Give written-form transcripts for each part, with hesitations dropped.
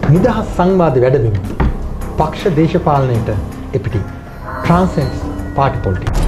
නිදහස් සංවාද වැඩබිම පක්ෂ දේශපාලනයට එපිටි Transcends Party Politics.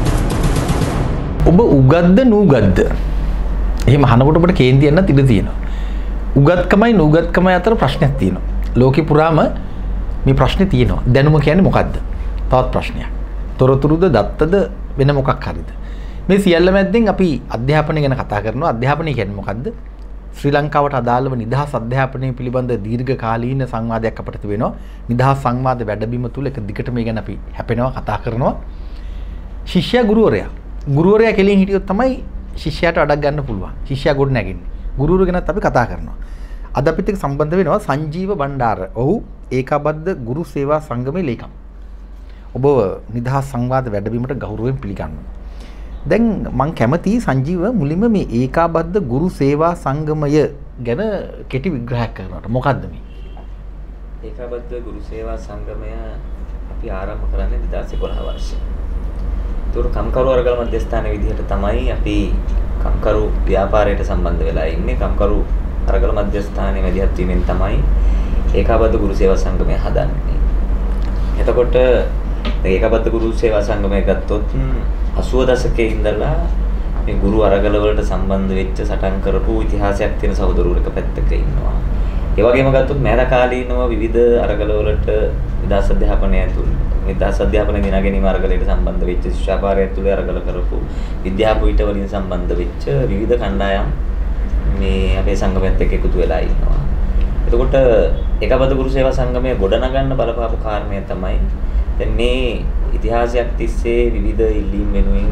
ඔබ උගත්ද නූගත්ද? එහෙම අහනකොට ඔබට කේන්ති යන්නත් ඉඩ තියෙනවා. උගත්කමයි නූගත්කමයි අතර ප්‍රශ්නයක් තියෙනවා. ලෝකේ පුරාම මේ ප්‍රශ්නේ තියෙනවා. දැනුම කියන්නේ මොකද්ද? තවත් ප්‍රශ්නයක්. තොරතුරුද දත්තද වෙන මොකක් හරිද? මේ සියල්ල මැද්දෙන් අපි අධ්‍යාපනය ගැන කතා කරනවා. අධ්‍යාපනය කියන්නේ මොකද්ද? ශ්‍රී ලංකාවට අදාළව නිදහස් අධ්‍යාපනය පිළිබඳ දීර්ඝකාලීන සංවාදයක් අපිට වෙනවා. නිදහස් සංවාද වැඩබිම තුල එක දිගට මේ ගැන අපි හැපෙනවා කතා කරනවා. ශිෂ්‍යයා ගුරුවරයා කෙලින් හිටියොත් තමයි ශිෂ්‍යයාට අඩක් ගන්න පුළුවන්. ශිෂ්‍යයා ගොඩ නැගෙන්නේ. ගුරුවරු ගැනත් අපි කතා කරනවා. අද අපිත් එක්ක සම්බන්ධ වෙනවා සංජීව බණ්ඩාර. ඔහු ඒකාබද්ධ ගුරු සේවා සංගමේ ලේකම්. ඔබ නිදහස් සංවාද වැඩබිමට ගෞරවයෙන් පිළිගන්නවා. දැන් මම කැමති සංජීව මුලින්ම මේ ඒකාබද්ධ ගුරු සේවා සංගමය ගැන කෙටි විග්‍රහයක් කරනවට. මොකද්ද මේ? ඒකාබද්ධ ගුරු සේවා සංගමය අපි ආරම්භ කරන්නේ 2011 වර්ෂයේ. ඒතර කම්කරු අරගල මධ්‍යස්ථානයේ විදිහට තමයි අපි කම්කරු ව්‍යාපාරයට සම්බන්ධ වෙලා ඉන්නේ. කම්කරු අරගල මධ්‍යස්ථානයේ මැදිහත් වීමෙන් තමයි ඒකාබද්ධ ගුරු සේවා සංගමය හදන්නේ. එතකොට ඒකාබද්ධ ගුරු සේවා සංගමය ගත්තොත් 80 දශකයේ ඉඳලා මේ ගුරු අරගල වලට සම්බන්ධ වෙච්ච සටන් කරපු ඉතිහාසයක් තියෙන සහෝදරවරු එක පැත්තක ඉන්නවා. ඒ වගේම ගත්තොත් මෑත කාලීනව විවිධ අරගල වලට නිදහස් අධ්‍යාපනය ඇතුළු නිදහස් අධ්‍යාපනය දිනා ගැනීම අරගලයට සම්බන්ධ වෙච්ච ශිෂ්‍යාපාරය ඇතුළේ අරගල කරපු විද්‍යාපීඨ වලින් සම්බන්ධ වෙච්ච විවිධ කණ්ඩායම් මේ අපේ සංගමයත් එක්ක එකතු වෙලා ඉන්නවා. එතකොට ඒකාබද්ධ ගුරු සේවා සංගමය ගොඩනගන්න බලපාපු කාරණය තමයි දැන් මේ ඉතිහාසයක් තිස්සේ විවිධ ඉල්ලීම් වෙනුවෙන්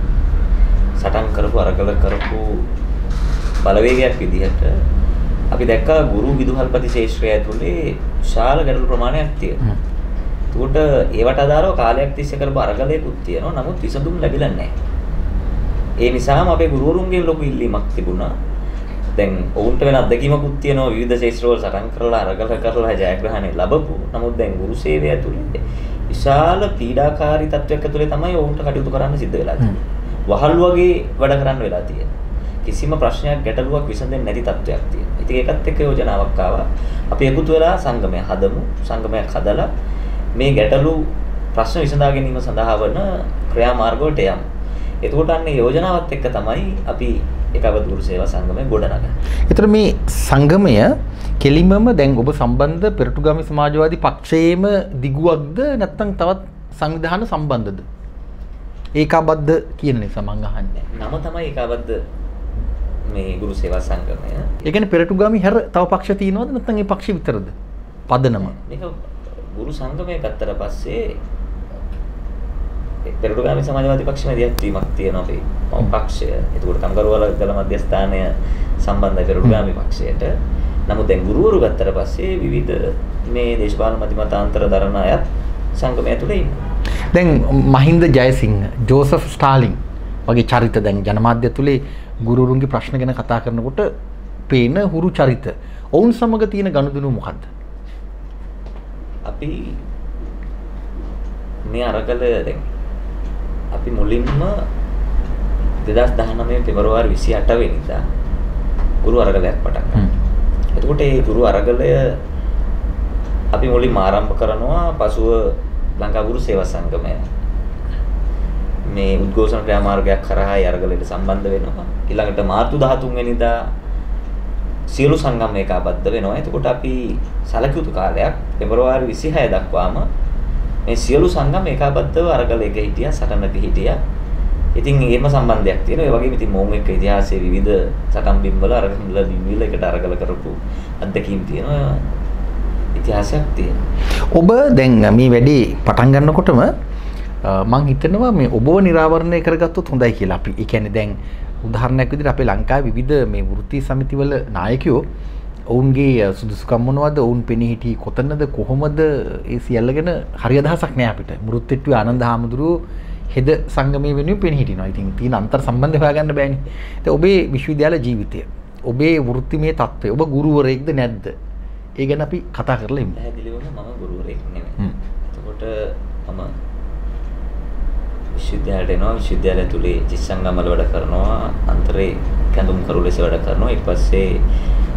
සටන් කරපු අරගල කරපු බලවේගයක් විදිහට අපි දැක්කා ගුරු විදුහල්පති ශේෂ්ත්‍රය ඇතුලේ විශාල ගැටළු ප්‍රමාණයක් තියෙනවා. ඒකට ඒවට අදාළව කාලයක් තිස්සේ කරපු අරගලයකුත් තියෙනවා. නමුත් විසඳුම් ලැබිලා නැහැ. ඒ නිසාම අපේ ගුරුවරුන්ගෙන් ලොකු ඉල්ලීමක් තිබුණා. දැන් ඔවුන්ට වෙන අත්දැකීමකුත් තියෙනවා විවිධ ශේෂ්ත්‍රවල සටන් කරලා අරගල කරලා ජයග්‍රහණය ලැබපු. නමුත් දැන් ගුරු සේවය ඇතුලේ විශාල පීඩාකාරී තත්වයක් ඇතුලේ තමයි ඔවුන්ට කටයුතු කරන්න සිද්ධ වෙලා තියෙන්නේ. වහල් වගේ වැඩ කරන්න වෙලා තියෙනවා. කිසිම ප්‍රශ්නයක් ගැටලුවක් විසඳෙන්නේ නැති තත්වයක් තියෙනවා. ඉතින් ඒකත් එක්ක යෝජනාවක් ආවා. අපි එකතු වෙලා සංගමයක් හදමු. සංගමයක් හදලා මේ ගැටලු ප්‍රශ්න විසඳා ගැනීම සඳහා වන ක්‍රියාමාර්ග වලට යමු. එතකොට අන්නේ යෝජනාවත් එක්ක තමයි අපි ඒකාබද්ධ ගුරු සේවා සංගමය ගොඩනගන්නේ. ඒතර මේ සංගමය කෙලින්මම දැන් ඔබ සම්බන්ධ පෙරටුගාමී සමාජවාදී පක්ෂයේම දිගුවක්ද නැත්නම් තවත් සංවිධාන සම්බන්ධද? ඒකාබද්ධ කියන නිසා මම අහන්නේ. නම තමයි ඒකාබද්ධ මේ ගුරු සේවා සංගමය. ඒ කියන්නේ පෙරටුගාමී හැර තව පක්ෂ තියෙනවද නැත්නම් ඒ පක්ෂ විතරද? පදනම. මේක ගුරු සංගමය ගත්තට පස්සේ පෙරටුගාමී සමාජවාදී පක්ෂයේ දියත්වීමක් තියෙනවා අපේ පක්ෂය. ඒකට කම්කරු අරගල මධ්‍යස්ථානය සම්බන්ධයි පෙරටුගාමී පක්ෂයට. නමුත් දැන් ගුරුවරු ගත්තට පස්සේ විවිධ මේ දේශපාලන මතිමතාන්තර දරන අයත් සංගමය ඇතුලේ ඉන්නවා. දැන් මහින්ද ජයසිංහ, ජෝසප් ස්ටාලින් වගේ චරිත දැන් ජනමාධ්‍ය තුලේ ගුරුවරුන්ගේ ප්‍රශ්න ගැන කතා කරනකොට පේන හුරු චරිත. ඔවුන් සමග තියෙන ගනුදෙනු මොකද්ද? අපි මේ අරගල දැන් අපි මුලින්ම 2019 පෙබරවාරි 28 වෙනිදා ගුරු අරගලයක් පටන් ගත්තා. එතකොට ඒ ගුරු අරගලය අපි මුලින්ම ආරම්භ කරනවා පසුව ලංකා ගුරු සේවා සංගමය මේ උද්ඝෝෂණ ක්‍රියාමාර්ගයක් කරා ඒ අරගලයට සම්බන්ධ වෙනවා. ඊළඟට මාර්තු 13 වෙනිදා සියලු සංගම් ඒකාබද්ධ වෙනවා. එතකොට අපි සැලකියුතු කාලයක් පෙබරවාරි 26 දක්වාම මේ සියලු සංගම් ඒකාබද්ධව අරගලයක හිටියා, සටනක හිටියා. ඉතින් ඒකම සම්බන්ධයක් තියෙනවා. ඒ වගේම ඉතින් මොවුන් එක්ක ඉතිහාසයේ විවිධ සටන් බිම්වල අරගල බිම්වල එකට අරගල කරපු අත්දැකීම් තියෙනවා. ඉතිහාසයක් තියෙනවා. ඔබ දැන් මේ වැඩේ පටන් ගන්නකොටම මම හිතනවා මේ ඔබව නිරාවරණය කරගත්තොත් හොඳයි කියලා. අපි ඒ කියන්නේ දැන් උදාහරණයක් විදිහට අපේ ලංකාවේ විවිධ මේ වෘත්ති සමිතිවල නායකයෝ ඔවුන්ගේ සුදුසුකම් මොනවද, ඔවුන් පෙනී හිටි කොතනද, කොහොමද, ඒ සියල්ල ගැන හරි අදහසක් නෑ අපිට. මුරුත්තෙට්ටුවේ ආනන්ද හාමුදුරුවෝ හෙද සංගමයේ වෙනුවෙන් පෙනී හිටිනවා. ඉතින් තියෙන අන්තර් සම්බන්ධය හොයාගන්න බෑනේ. ඉතින් ඔබේ විශ්වවිද්‍යාල ජීවිතය, ඔබේ වෘත්තිමය තත්ත්වය, ඔබ ගුරුවරයෙක්ද නැද්ද? ඒ ගැන අපි කතා කරලා ඉමු. පැහැදිලිවම මම ගුරුවරයෙක් නෙමෙයි. එතකොට මම විශ්වවිද්‍යාලයට එනවා. විශ්වවිද්‍යාලය තුලේ ජිත් සංගම් වල වැඩ කරනවා. අන්තරේ කැඳුම් කරු ලෙස වැඩ කරනවා. ඊට පස්සේ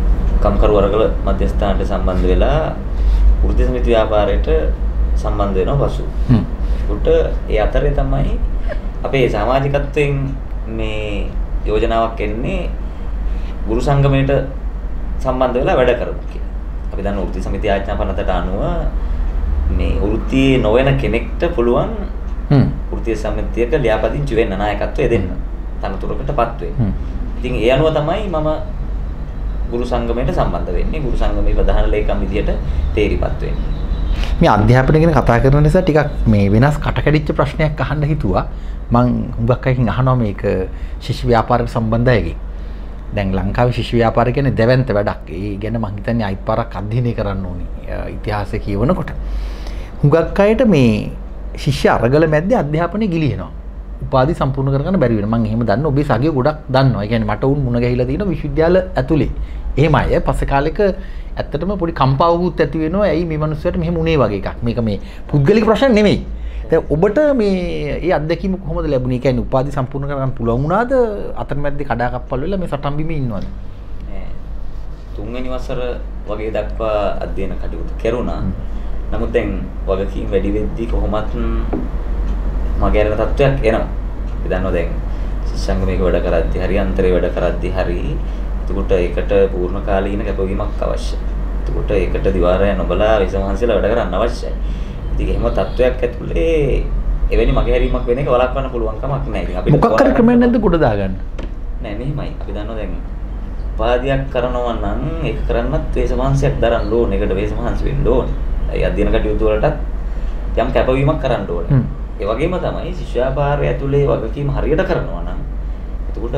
කම්කරු වර්ගල මධ්‍යස්ථානට සම්බන්ධ වෙලා වෘත්ති සමිති ව්‍යාපාරයට සම්බන්ධ වෙනවා පසු. උට ඒ අතරේ තමයි අපේ සමාජිකත්වයෙන් මේ යෝජනාවක් එන්නේ ගුරු සංගමයට සම්බන්ධ වෙලා වැඩ කරමු කියලා. අපි දන්න වෘත්ති සමිති ආඥා පනතට අනුව මේ වෘත්තියේ නොවන කෙනෙක්ට පුළුවන් වෘත්ති සමිතියක ලියාපදිංචි වෙන්න නායකත්වය දෙන්න. තනතුරකටපත් වෙන්න. ඉතින් ඒ අනුව තමයි මම ගුරු සංගමයට සම්බන්ධ වෙන්නේ. ගුරු සංගමේ ප්‍රධාන ලේකම් විදියට තේරිපත් වෙන්නේ. මේ අධ්‍යාපනය ගැන කතා කරන නිසා ටිකක් මේ වෙනස් කටකැඩිච්ච ප්‍රශ්නයක් අහන්න හිතුවා. මං හුඟක් අයකින් අහනවා මේක ශිෂ්‍ය ව්‍යාපාරයට සම්බන්ධයකින්. දැන් ලංකාවේ ශිෂ්‍ය ව්‍යාපාරය කියන්නේ දෙවන්ත වැඩක්. ඒ ගැන මං හිතන්නේ අයිත් පාරක් අධ්‍යයනය කරන්න ඕනි. ඉතිහාසය කියවනකොට. හුඟක් අයට මේ ශිෂ්‍ය අරගල මැද්දේ අධ්‍යාපනය ගිලිනවා. උපාධි සම්පූර්ණ කරගන්න බැරි වෙනවා. මං එහෙම දන්න ඔබේ සගිය ගොඩක් දන්නවා. ඒ කියන්නේ මට උන් මුණ ගැහිලා තියෙනවා විශ්වවිද්‍යාල ඇතුලේ. එහෙම අය පස්සේ කාලෙක ඇත්තටම පොඩි කම්පාවුත් ඇති වෙනවා. ඇයි මේ මිනිස්සුන්ට මෙහෙම උනේ වගේ එකක්. මේක මේ පුද්ගලික ප්‍රශ්න නෙමෙයි. දැන් ඔබට මේ ඒ අත්දැකීම කොහොමද ලැබුණේ? ඒ කියන්නේ උපාධි සම්පූර්ණ කරගන්න පුළුවන් වුණාද? අතරමැද්දේ කඩාකප්පල් වෙලා මේ සටන් බිමේ ඉන්නවද? නෑ. තුන්වෙනි වසර වගේ දක්වා අධ්‍යයන කටයුතු කෙරුණා. නමුත් දැන් වගකීම් වැඩි වෙද්දී කොහොමත් මගේ අර තත්ත්වයක් එනවා. අපි දන්නවා දැන් ශිෂ්‍යාංගමයක වැඩ කරද්දී හරි අන්තරේ වැඩ කරද්දී හරි එතකොට ඒකට පූර්ණ කාලීන කැපවීමක් අවශ්‍යයි. එතකොට ඒකට දිවාරය නොබලා විසමහන්සියලා වැඩ කරන්න අවශ්‍යයි. ඉතින් එහෙම තත්වයක් ඇතුලේ එවැනි මගහැරීමක් වෙන එක වළක්වන්න පුළුවන් කමක් නැහැ. ඉතින් අපිට මොකක් කර ක්‍රමයක් නැද්ද ගොඩ දාගන්න? නෑ මෙහිමයි. අපි දන්නවා දැන් උපාධියක් කරනවා නම් ඒක කරන්නත් වේසමහන්සියක් දරන්න ඕනේ. ඒකට වේසමහන්සි වෙන්න ඕනේ. ඒ අධ්‍යයන කටයුතු වලටත් යම් කැපවීමක් කරන්න ඕනේ. ඒ වගේම තමයි ශිෂ්‍ය ව්‍යාපාරය ඇතුලේ වගකීම් හරියට කරනවා නම් එතකොට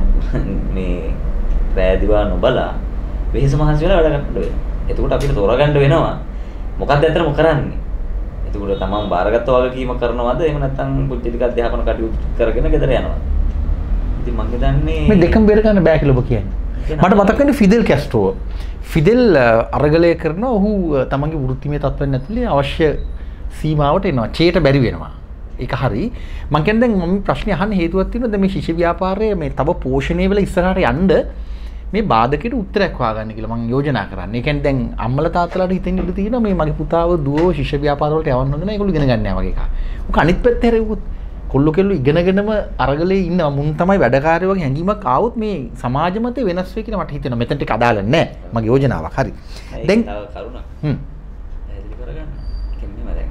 මේ රෑ දිවා නොබලා වෙහෙස මහන්සි වෙලා වැඩ කරන්න වෙනවා. එතකොට අපිට තෝරගන්න වෙනවා මොකක්ද ඇත්තටම කරන්නේ. එතකොට තමන් බාරගත්ත වගකීම කරනවද එහෙම නැත්නම් පුජ්‍යලික අධ්‍යාපන කටයුතු කරගෙන ගෙදර යනවද? ඉතින් මම හිතන්නේ මේ දෙකම බෙර ගන්න බෑ කියලා ඔබ කියන්නේ. මට මතක් වෙන්නේ ෆිදෙල් කැස්ට්‍රෝ. ෆිදෙල් අරගලය කරනවා ඔහු තමන්ගේ වෘත්තිමය තත්ත්වයන් ඇතුලේ අවශ්‍ය සීමාවට එනවා. චේට බැරි වෙනවා. ඒක හරි. මම කියන්නේ දැන් මම ප්‍රශ්නේ අහන්න හේතුවක් තියෙනවා. දැන් මේ ශිෂ්‍ය ව්‍යාපාරයේ මේ තව පෝෂණය වෙලා ඉස්සරහට යන්න මේ බාධකයට උත්තරයක් හොයාගන්න කියලා මම යෝජනා කරන්නේ. ඒ කියන්නේ දැන් අම්මලා තාත්තලාට හිතෙන්න ඉඩ තියෙනවා මේ මගේ පුතාව දුවව ශිෂ්‍ය ව්‍යාපාර වලට යවන්න හොඳ නැහැ. ඒගොල්ලෝ ඉගෙන ගන්න නැහැ වගේ එකක්. උක අනිත් පැත්තේ හැරෙව්වොත් කොල්ලෝ කෙල්ලෝ ඉගෙනගෙනම අරගලේ ඉන්නවා. මුන් තමයි වැඩකාරයෝ වගේ හැඟීමක් ආවොත් මේ සමාජ මතේ වෙනස් වෙයි කියලා මට හිතෙනවා. මෙතනට ඒක අදාළ නැහැ. මගේ යෝජනාවක්. හරි. දැන් කරුණා. පැහැදිලි කරගන්න. කියන්නේ දැන්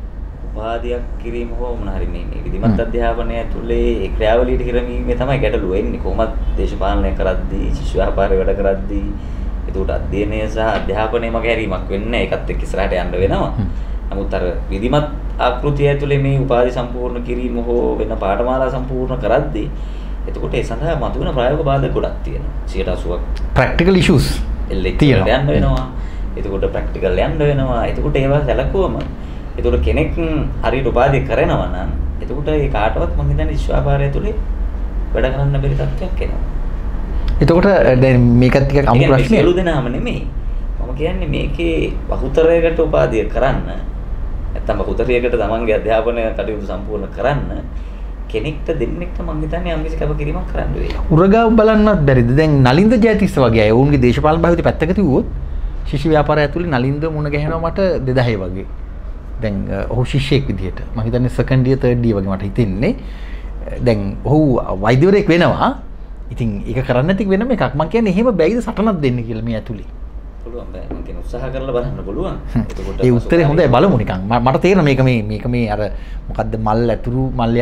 උපාධියක් කිරීම හෝ මොන හරි මේ විධිමත් අධ්‍යාපනය ඇතුලේ ඒ ක්‍රියාවලියට කිරීමේ තමයි ගැටලුව එන්නේ. කොහොමද දේශපාලනය කරද්දී, ශිෂ්‍ය ව්‍යාපාරය වැඩ කරද්දී ඒකට අධ්‍යයනය සහ අධ්‍යාපනය මගහැරීමක් වෙන්නේ ඒකත් එක්ක ඉස්සරහට යන්න වෙනවා. නමුත් අර විධිමත් ආකෘතිය ඇතුලේ මේ උපාධි සම්පූර්ණ කිරීම හෝ වෙන පාඨමාලා සම්පූර්ණ කරද්දී එතකොට ඒ සඳහා මතුවෙන ප්‍රායෝගික බාධක ගොඩක් තියෙනවා. 80ක් ප්‍රැක්ටිකල් ඉෂුස් තියෙනවා. යන්න වෙනවා. එතකොට ප්‍රැක්ටිකල් යන්න වෙනවා. එතකොට ඒවා සැලකුවම එතකොට කෙනෙක් හරියට උපාධිය කරනවා නම් එතකොට ඒ කාටවත් මම හිතන්නේ විශ්වාපාරය තුලේ වැඩ කරන්න බැරි තත්ත්වයක් එනවා. එතකොට දැන් මේකත් ටිකක් අමු ප්‍රශ්නයක්. සියලු දෙනාම නෙමෙයි. මම කියන්නේ මේකේ බහුතරයකට උපාධිය කරන්න නැත්නම් බහුතරයකට තමන්ගේ අධ්‍යාපනය කටයුතු සම්පූර්ණ කරන්න කෙනෙක්ට දෙන්නෙක්ට මම හිතන්නේ යම්කිසි කැපකිරීමක් කරන්න වෙයි. උරගාව බලන්නත් බැරිද? දැන් නලින්ද ජයතිස්ස වගේ අය ඔවුන්ගේ දේශපාලන භාවිතය පැත්තක තියුවොත් ශිෂ්‍ය ව්‍යාපාරය ඇතුලේ නලින්ද මුණ ගැහෙනවා මට 2000 වගේ. දැන් ඔහු ශිෂ්‍යයෙක් විදිහට මම හිතන්නේ සෙකන්ඩ් ඉයර් තර්ඩ් ඉයර් වගේ මට හිතෙන්නේ. දැන් ඔහු වෛද්‍යවරයෙක් වෙනවා. ඉතින් ඒක කරන්න නැති වෙනම එකක්. මම කියන්නේ එහෙම බැයිද සටනක් දෙන්න කියලා මේ ඇතුලේ. පුළුවන් බෑ. මම කියන උත්සාහ කරලා බලන්න පුළුවන්. ඒ උත්තරේ හොඳයි බලමු නිකන්. මට තේරෙනවා මේක මේ අර මොකද්ද මල් ඇතුරු මල්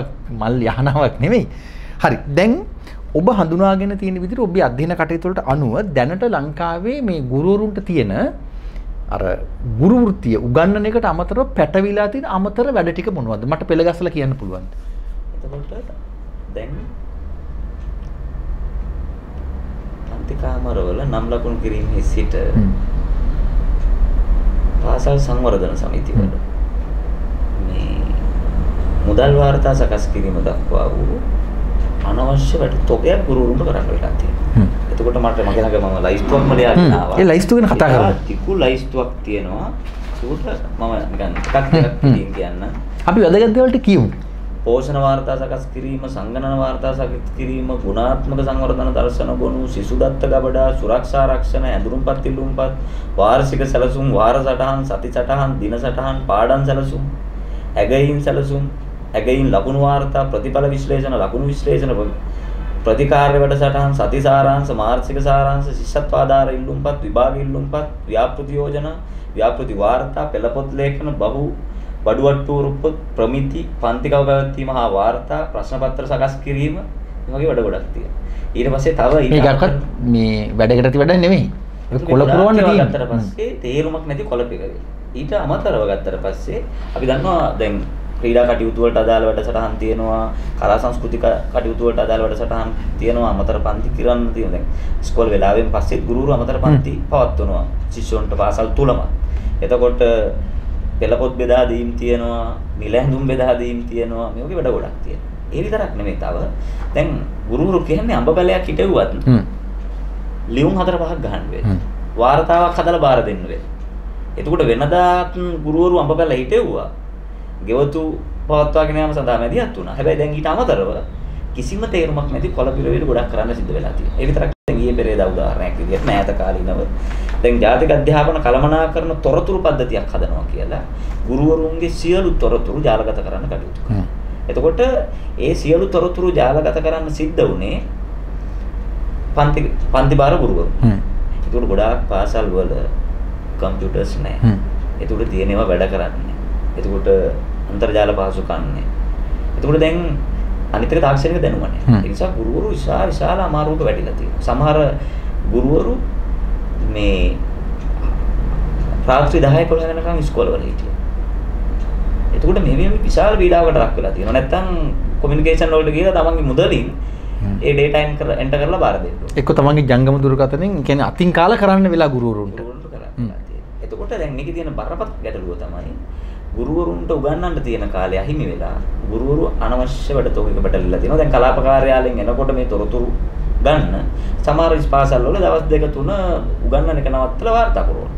යහනාවක් නෙමෙයි. හරි. දැන් ඔබ හඳුනාගෙන තියෙන විදිහට ඔබේ අධ්‍යයන කටයුතු වලට අනුව දැනට ලංකාවේ මේ ගුරුවරුන්ට තියෙන අර ගුරු වෘත්තිය උගන්වන එකට අමතරව පැටවිලා තියෙන අමතර වැඩ ටික මොනවද? මට පෙළ ගැසලා කියන්න පුළුවන්ද? එතකොට දැන් අන්තිකාමරවල නම් ලකුණු කිරීමේ සිට පාසල් සංවර්ධන සමිතිවල මේ මුදල් වාර්තා සකස් කිරීම දක්වා වූ අනවශ්‍ය වැඩ තොගයක් ගුරුවරුන්ට කරන්න වෙලා තියෙනවා. එතකොට මට මගේ ළඟ මම ලයිස්තුවක්ම ලියාගෙන ආවා. ඒ ලයිස්තුව ගැන කතා කරමු. ටිකු ලයිස්තුවක් තියෙනවා. ඒකට මම නිකන් එකක් කියන්න. අපි වැදගත් දේවල්ට කියමු. පෝෂණ වාර්තා සකස් කිරීම, සංගණන වාර්තා සකස් කිරීම, ගුණාත්මක සංවර්ධන දර්ශන ගොනු, සිසු දත්ත ගබඩා, සුරක්ෂා ආරක්ෂණ, ඇඳුම්පත් ඉල්ලුම්පත්, වාර්ෂික සැලසුම්, වාර සටහන්, සති සටහන්, දින සටහන්, පාඩම් සැලසුම්, ඇගයීම් සැලසුම්, ඇගයීම් ලකුණු වාර්තා, ප්‍රතිඵල විශ්ලේෂණ, ලකුණු විශ්ලේෂණ, ප්‍රතිකාර්ය වැඩසටහන්, සති සාරාංශ, මාර්ෂික සාරාංශ, ශිෂ්‍යත්ව ආධාර ඉල්ලුම්පත්, විභාග ඉල්ලුම්පත්, ව්‍යාපෘති යෝජනා, ව්‍යාපෘති වාර්තා, පෙළපොත් ලේඛන, බඩුවට්ටු රුප්පත්, ප්‍රමිති, පන්තිකව පැවැත්වීම හා වාර්තා, ප්‍රශ්න පත්‍ර සකස් කිරීම වගේ වැඩ ගොඩක් තියෙනවා. ඊට පස්සේ තව මේකක්වත් මේ වැඩකටත් වැඩ නෙමෙයි. කොළ පුරවන්න තියෙනවා. ගත්තට පස්සේ තේරුමක් නැති කොළ පිරවි. ඊට අමතරව ගත්තට පස්සේ අපි දන්නවා දැන් ක්‍රීඩා කටයුතු වලට අදාළ වැඩසටහන් තියෙනවා, කලා සංස්කෘතික කටයුතු වලට අදාළ වැඩසටහන් තියෙනවා, අමතර පන්ති කිරන්න තියෙනවා. දැන් ඉස්කෝල වෙලාවෙන් පස්සේ ගුරුවරු අමතර පන්ති පවත්වනවා ශිෂ්‍යයන්ට පාසල් තුලම. එතකොට පෙළපොත් බෙදා දීම් තියෙනවා, නිල ඇඳුම් බෙදා දීම් තියෙනවා, මේ වගේ වැඩ ගොඩක් තියෙනවා. ඒ විතරක් නෙමෙයි තව දැන් ගුරුවරු කියන්නේ අඹ බැලයක් හිටෙව්වත් ලියුම් 4-5ක් ගන්න වෙනවා. වාර්තාවක් හදලා බාර දෙන්න වෙනවා. එතකොට වෙනදාත් ගුරුවරු අඹ බැල හිටෙව්වා. ගෙවතු පවත්වාගෙන යාම සඳහා මැදිහත් වුණා. හැබැයි දැන් ඊට අමතරව කිසිම තේරුමක් නැති කොළ පිරවීම ගොඩක් කරන්න සිද්ධ වෙලා තියෙනවා. ඒ විතරක් නෙවෙයි ඊයේ පෙරේදා උදාහරණයක් විදිහට මෑත කාලීනව දැන් ජාතික අධ්‍යාපන කළමනාකරන තොරතුරු පද්ධතියක් හදනවා කියලා ගුරුවරුන්ගේ සියලු තොරතුරු ජාලගත කරන්න කටයුතු කරනවා. එතකොට ඒ සියලු තොරතුරු ජාලගත කරන්න සිද්ධ වුණේ පන්ති බාර ගුරුවරු. ඒකට ගොඩාක් පාසල් වල කම්පියුටර්ස් නැහැ. ඒකට තියෙනවා වැඩ කරන්නේ. එතකොට අන්තර්ජාල පහසුකම් නැහැ. එතකොට දැන් අනිත් එක තාක්ෂණික දැනුම නැහැ. ඒ නිසා ගුරුවරු විශාල අමාරුවක වැටිලා තියෙනවා. සමහර ගුරුවරු මේ රාත්‍රී 10-11 වෙනකන් ඉස්කෝලවල හිටියා. එතකොට මේ විශාල පීඩාවකට ලක් වෙලා තියෙනවා. නැත්තම් කොමියුනිකේෂන් වලට ගිහලා තමන්ගේ මුදලින් ඒ ඩේටා එන්ටර් කරලා බාර දෙන්න ඕනේ. එක්ක තමන්ගේ ජංගම දුරකථනෙන් කියන්නේ අතින් කාලා කරන්න වෙලා ගුරුවරුන්ට. එතකොට දැන් මේකේ තියෙන බරපතල ගැටලුව තමයි ගුරුවරුන්ට උගන්වන්න තියෙන කාලය අහිමි වෙලා ගුරුවරු අනවශ්‍ය වැඩතෝකයක පැටලෙලා තියෙනවා. දැන් කලාප කාර්යාලයෙන් එනකොට මේ තොරතුරු ගන්න සමහර පාසල් වල දවස් 2-3 උගන්වන එක නවත්තලා වාර්තා කරනවා.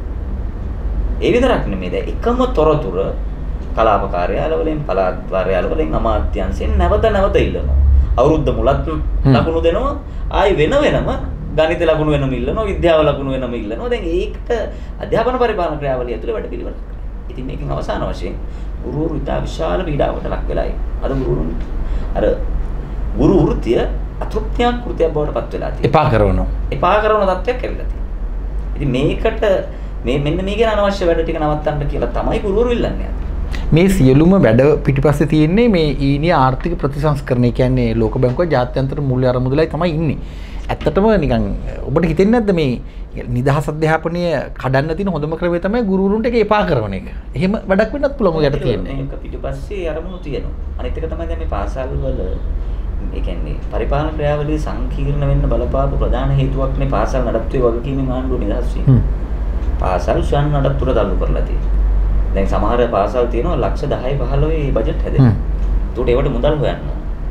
ඒ විතරක් නෙමෙයි දැන් එකම තොරතුර කලාප කාර්යාලවලින් පළාත් කාර්යාලවලින් අමාත්‍යාංශයෙන් නැවත ඉල්ලනවා. අවුරුද්ද මුලත් ලකුණු දෙනවා. ආයි වෙනම ගණිත ලකුණු වෙනම ඉල්ලනවා, විද්‍යාව ලකුණු වෙනම ඉල්ලනවා. දැන් ඒකට අධ්‍යාපන පරිපාලන ක්‍රියාවලිය ඇතුළේ වැඩ පිළිවෙලක්. ඉතින් මේකෙන් අවසාන වශයෙන් ගුරු වෘත්තා විශාල පීඩාවකට ලක් වෙලායි. අද ගුරුවරුන් අර ගුරු වෘත්තිය අතෘප්තියක් කෘතියක් බවට පත් වෙලා තියෙනවා. එපා කරන තත්ත්වයක් ඇවිල්ලා තියෙනවා. ඉතින් මේකට මෙන්න මේ කියන අනවශ්‍ය වැඩ ටික නවත්තන්න කියලා තමයි ගුරුවරු ඉල්ලන්නේ. මේ සියලුම වැඩ පිටිපස්සේ තියෙන්නේ මේ ඊනිය ආර්ථික ප්‍රතිසංස්කරණය කියන්නේ ලෝක බැංකුව ජාත්‍යන්තර මූල්‍ය අරමුදලයි තමයි ඉන්නේ. ඇත්තටම නිකන් ඔබට හිතෙන්නේ නැද්ද මේ නිදහස් අධ්‍යාපනය කඩන්න තියෙන හොඳම ක්‍රමය තමයි ගුරුවරුන්ට ඒක එපා කරන එක. එහෙම වැඩක් වෙන්නත් පුළුවන් යට තියෙන්නේ. මේක පිටිපස්සේ අරමුණු තියෙනවා. අනිත් එක තමයි දැන් මේ පාසල් වල ඒ කියන්නේ පරිපාලන ක්‍රියාවලිය සංකීර්ණ වෙන්න බලපාපු ප්‍රධාන හේතුවක් මේ පාසල් නඩත්තුවේ වගකීමේ ආණ්ඩුව නිදහස් වීම. පාසල් ශාන් නඩත්තුර දල්ලු කරලා තියෙනවා. දැන් සමහර පාසල් තියෙනවා ලක්ෂ 10-15 බජට් හැදෙනවා. ඒකට ඒවට මුදල් හොයන්න.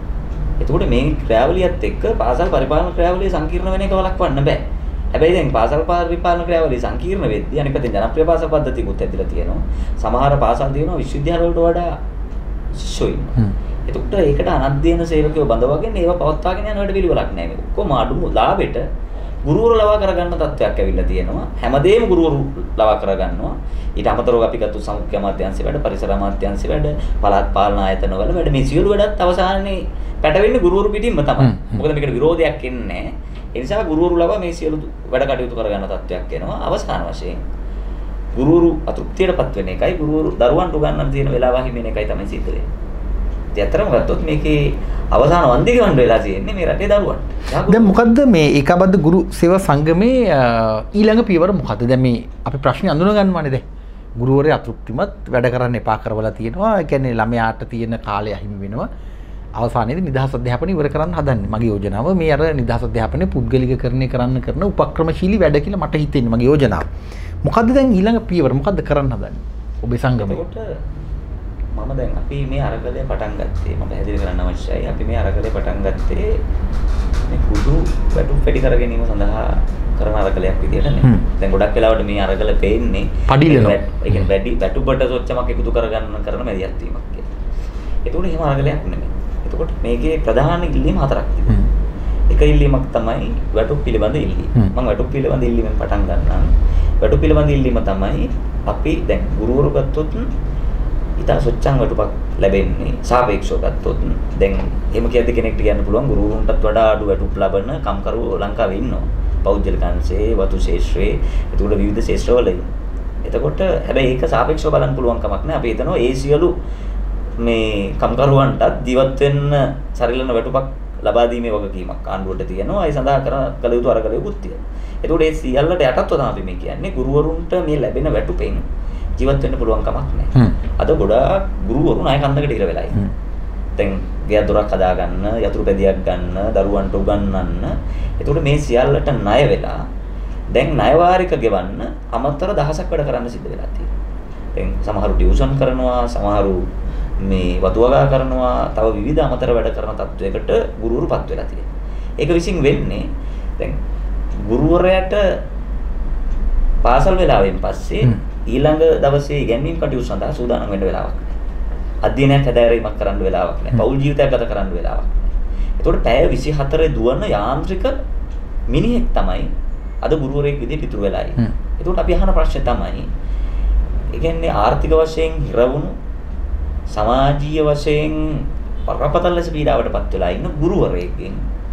එතකොට මේ ක්‍රියාවලියත් එක්ක පාසල් පරිපාලන ක්‍රියාවලිය සංකීර්ණ වෙන එක වළක්වන්න බෑ. හැබැයි දැන් පාසල් පරිපාලන ක්‍රියාවලිය සංකීර්ණ වෙද්දී අනිත් පැත්තෙන් ජනප්‍රිය පාසල් පද්ධතියකුත් ඇතිලා තියෙනවා. සමහර පාසල් තියෙනවා විශ්වවිද්‍යාල වලට වඩා ශිෂ්‍යෝ ඉන්නවා. එතකොට ඒකට අනධ්‍යයන සේවකයෝ බඳවාගෙන ඒවා පවත්වාගෙන යන වැඩ පිළිවෙලක් නැහැ මේක. ඔක්කොම අඩු ලාභෙට ගුරුවරු ලවා කරගන්න තත්ත්වයක් ඇවිල්ලා තියෙනවා. හැමදේම ගුරුවරු ලවා කරගන්නවා. ඊට අමතරව අපි ගත්ත සමුක්ඛ්‍ය අමාත්‍යාංශ වැඩ, පරිසර අමාත්‍යාංශ වැඩ, පළාත් පාලන ආයතන වල වැඩ මේ සියලු වැඩත් අවසානයේ පැටවෙන්නේ ගුරුවරු පිටින්ම තමයි. මොකද මේකට විරෝධයක් එන්නේ නැහැ. ඒ නිසා ගුරුවරු ලවා මේ සියලු වැඩ කටයුතු කරගන්න තත්ත්වයක් එනවා. අවසාන වශයෙන් ගුරුවරු අතෘප්තියටපත් වෙන එකයි ගුරුවරු දරුවන්ට උගන්වන්න තියෙන වෙලාව හිමින එකයි තමයි සිද්ධ වෙන්නේ. ඇත්තටම ගත්තොත් මේකේ අවසාන වන්දි ගන්න වෙලා තියෙන්නේ මේ රටේ දරුවන්ට. දැන් මොකද්ද මේ ඒකාබද්ධ ගුරු සේවා සංගමේ ඊළඟ පියවර මොකද්ද? දැන් මේ අපි ප්‍රශ්නේ අඳුන ගන්නවානේ දැන්. ගුරුවරයා අතෘප්තිමත් වැඩ කරන්න එපා කරවලා තියෙනවා. ඒ කියන්නේ ළමයාට තියෙන කාලය අහිමි වෙනවා. අවසානයේදී නිදහස් අධ්‍යාපනය ඉවර කරන්න හදන්නේ. මගේ යෝජනාව මේ අර නිදහස් අධ්‍යාපනය පුද්ගලිකකරණය කරන උපක්‍රමශීලී වැඩ කියලා මට හිතෙන්නේ මගේ යෝජනාව. මොකද්ද දැන් ඊළඟ පියවර මොකද්ද කරන්න හදන්නේ? ඔබේ සංගමේ. මම දැන් අපි මේ අරගලය පටන් ගත්තේ මම පැහැදිලි කරන්න අවශ්‍යයි. අපි මේ අරගලය පටන් ගත්තේ මේ කුඩු වැටුප් පැටි කර ගැනීම සඳහා කරන අරගලයක් විදියට නේ. දැන් ගොඩක් වෙලාවට මේ අරගල පෙන්නේ පඩිලනවා. ඒ කියන්නේ වැටුපට සොච්චමක් එකතු කරගන්න කරන මැදිහත් වීමක් කියලා. ඒකෝනේ එහෙම අරගලයක් නෙමෙයි. එතකොට මේකේ ප්‍රධාන ඉල්ලීම් හතරක් තිබුණා. එක ඉල්ලීමක් තමයි වැටුප් පිළිබඳ ඉල්ලීම. මම වැටුප් පිළිබඳ ඉල්ලීමෙන් පටන් ගන්නම්. වැටුප් පිළිබඳ ඉල්ලීම තමයි අපි දැන් ගුරුවරු ගත්තොත් ඉතා සොච්චම් වැටුපක් ලැබෙන්නේ සාපේක්ෂව ගත්තොත් දැන් එහෙම කියද්දි කෙනෙක්ට කියන්න පුළුවන් ගුරුවරුන්ටත් වඩා අඩු වැටුප් ලබන කම්කරුවෝ ලංකාවේ ඉන්නවා. පෞද්ගලික අංශයේ වතු ශේෂ්ත්‍රයේ ඒකට විවිධ ශේෂ්ත්‍රවල එතකොට හැබැයි ඒක සාපේක්ෂව බලන්න පුළුවන් කමක් නැහැ. අපි හිතනවා ඒ සියලු මේ කම්කරුවන්ටත් ජීවත් වෙන්න සරිලන වැටුපක් ලබා දීමේ වගකීමක් ආණ්ඩුවට තියෙනවා. ඒ සඳහා කළ යුතු අරගලයකුත් තියෙනවා. ඒතකොට ඒ සියල්ලට යටත්ව තමයි අපි මේ කියන්නේ ගුරුවරුන්ට මේ ලැබෙන වැටුපෙන් ජීවත් වෙන්න පුළුවන් කමක් නැහැ. අද ගොඩාක් ගුරුවරු ණය කන්දකට ඉර වෙලා ඉන්නේ. දැන් ගෙයක් දොරක් හදා ගන්න, යතුරු පැදියක් ගන්න, දරුවන්ට උගන්වන්න. ඒතකොට මේ සියල්ලට ණය වෙලා දැන් ණය වාරික ගෙවන්න අමතර දහසක් වැඩ කරන්න සිද්ධ වෙලා තියෙනවා. දැන් සමහරු ටියුෂන් කරනවා, සමහරු මේ වතුවගා කරනවා, තව විවිධ අමතර වැඩ කරන තත්වයකට ගුරුවරුපත් වෙලා තියෙනවා. ඒක විසින් වෙන්නේ දැන් ගුරුවරයාට පාසල් වෙලාවෙන් පස්සේ ඊළඟ දවසේ ඉගෙනීම් කටයුතු සඳහා සූදානම් වෙන්න වෙලාවක් නැහැ. අධ්‍යයනයක් හැදෑරීමක් කරන්න වෙලාවක් නැහැ. පෞල් ජීවිතයක් ගත කරන්න වෙලාවක් නැහැ. ඒතකොට පැය 24 දුවන යාන්ත්‍රික මිනිහෙක් තමයි අද ගුරුවරයෙක් විදිහට ඉතුරු වෙලා ඉන්නේ. ඒතකොට අපි අහන ප්‍රශ්නේ තමයි ඒ කියන්නේ ආර්ථික වශයෙන් හිරවුණු සමාජීය වශයෙන් පරපතල ලෙස පීඩාවටපත් වෙලා ඉන්න ගුරුවරයෙක්ගෙන්